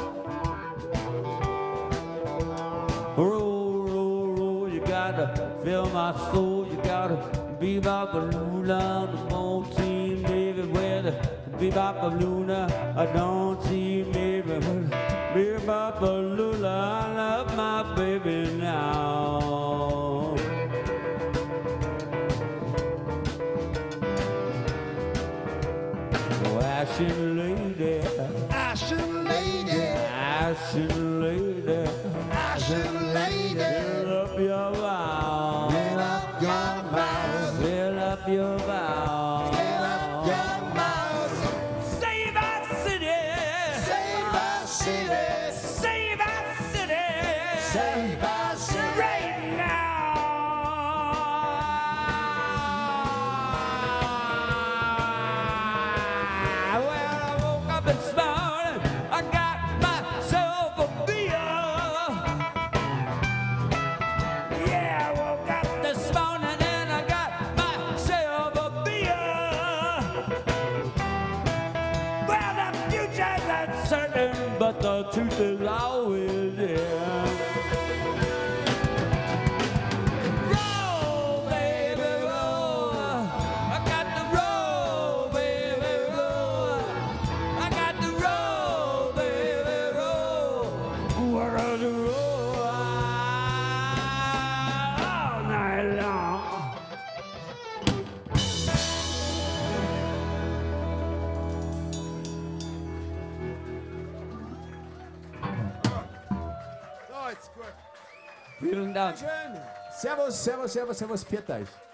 Roll, roll, roll, you gotta fill my soul. You gotta bebop a luna, the won't seem baby. Where the bebop a luna, I don't see maybe. Bebop a luna, I love my baby now. Oh, Ashen lady, Ashen lady, Ashen lady, Ashen lady, fill up your vow, fill up your mouth, fill up your vow, fill up your mouth. save our city, Save our city, save our city, save our city. right now. Well, I woke up this morning, I got myself a beer. the truth is always there. Roll, baby, roll. I got to roll, baby, roll. I got to roll, baby, roll. What I do roll all night long. So, jetzt gut. Vielen Dank. Schön. Servus, servus, servus, servus, pfiat euch.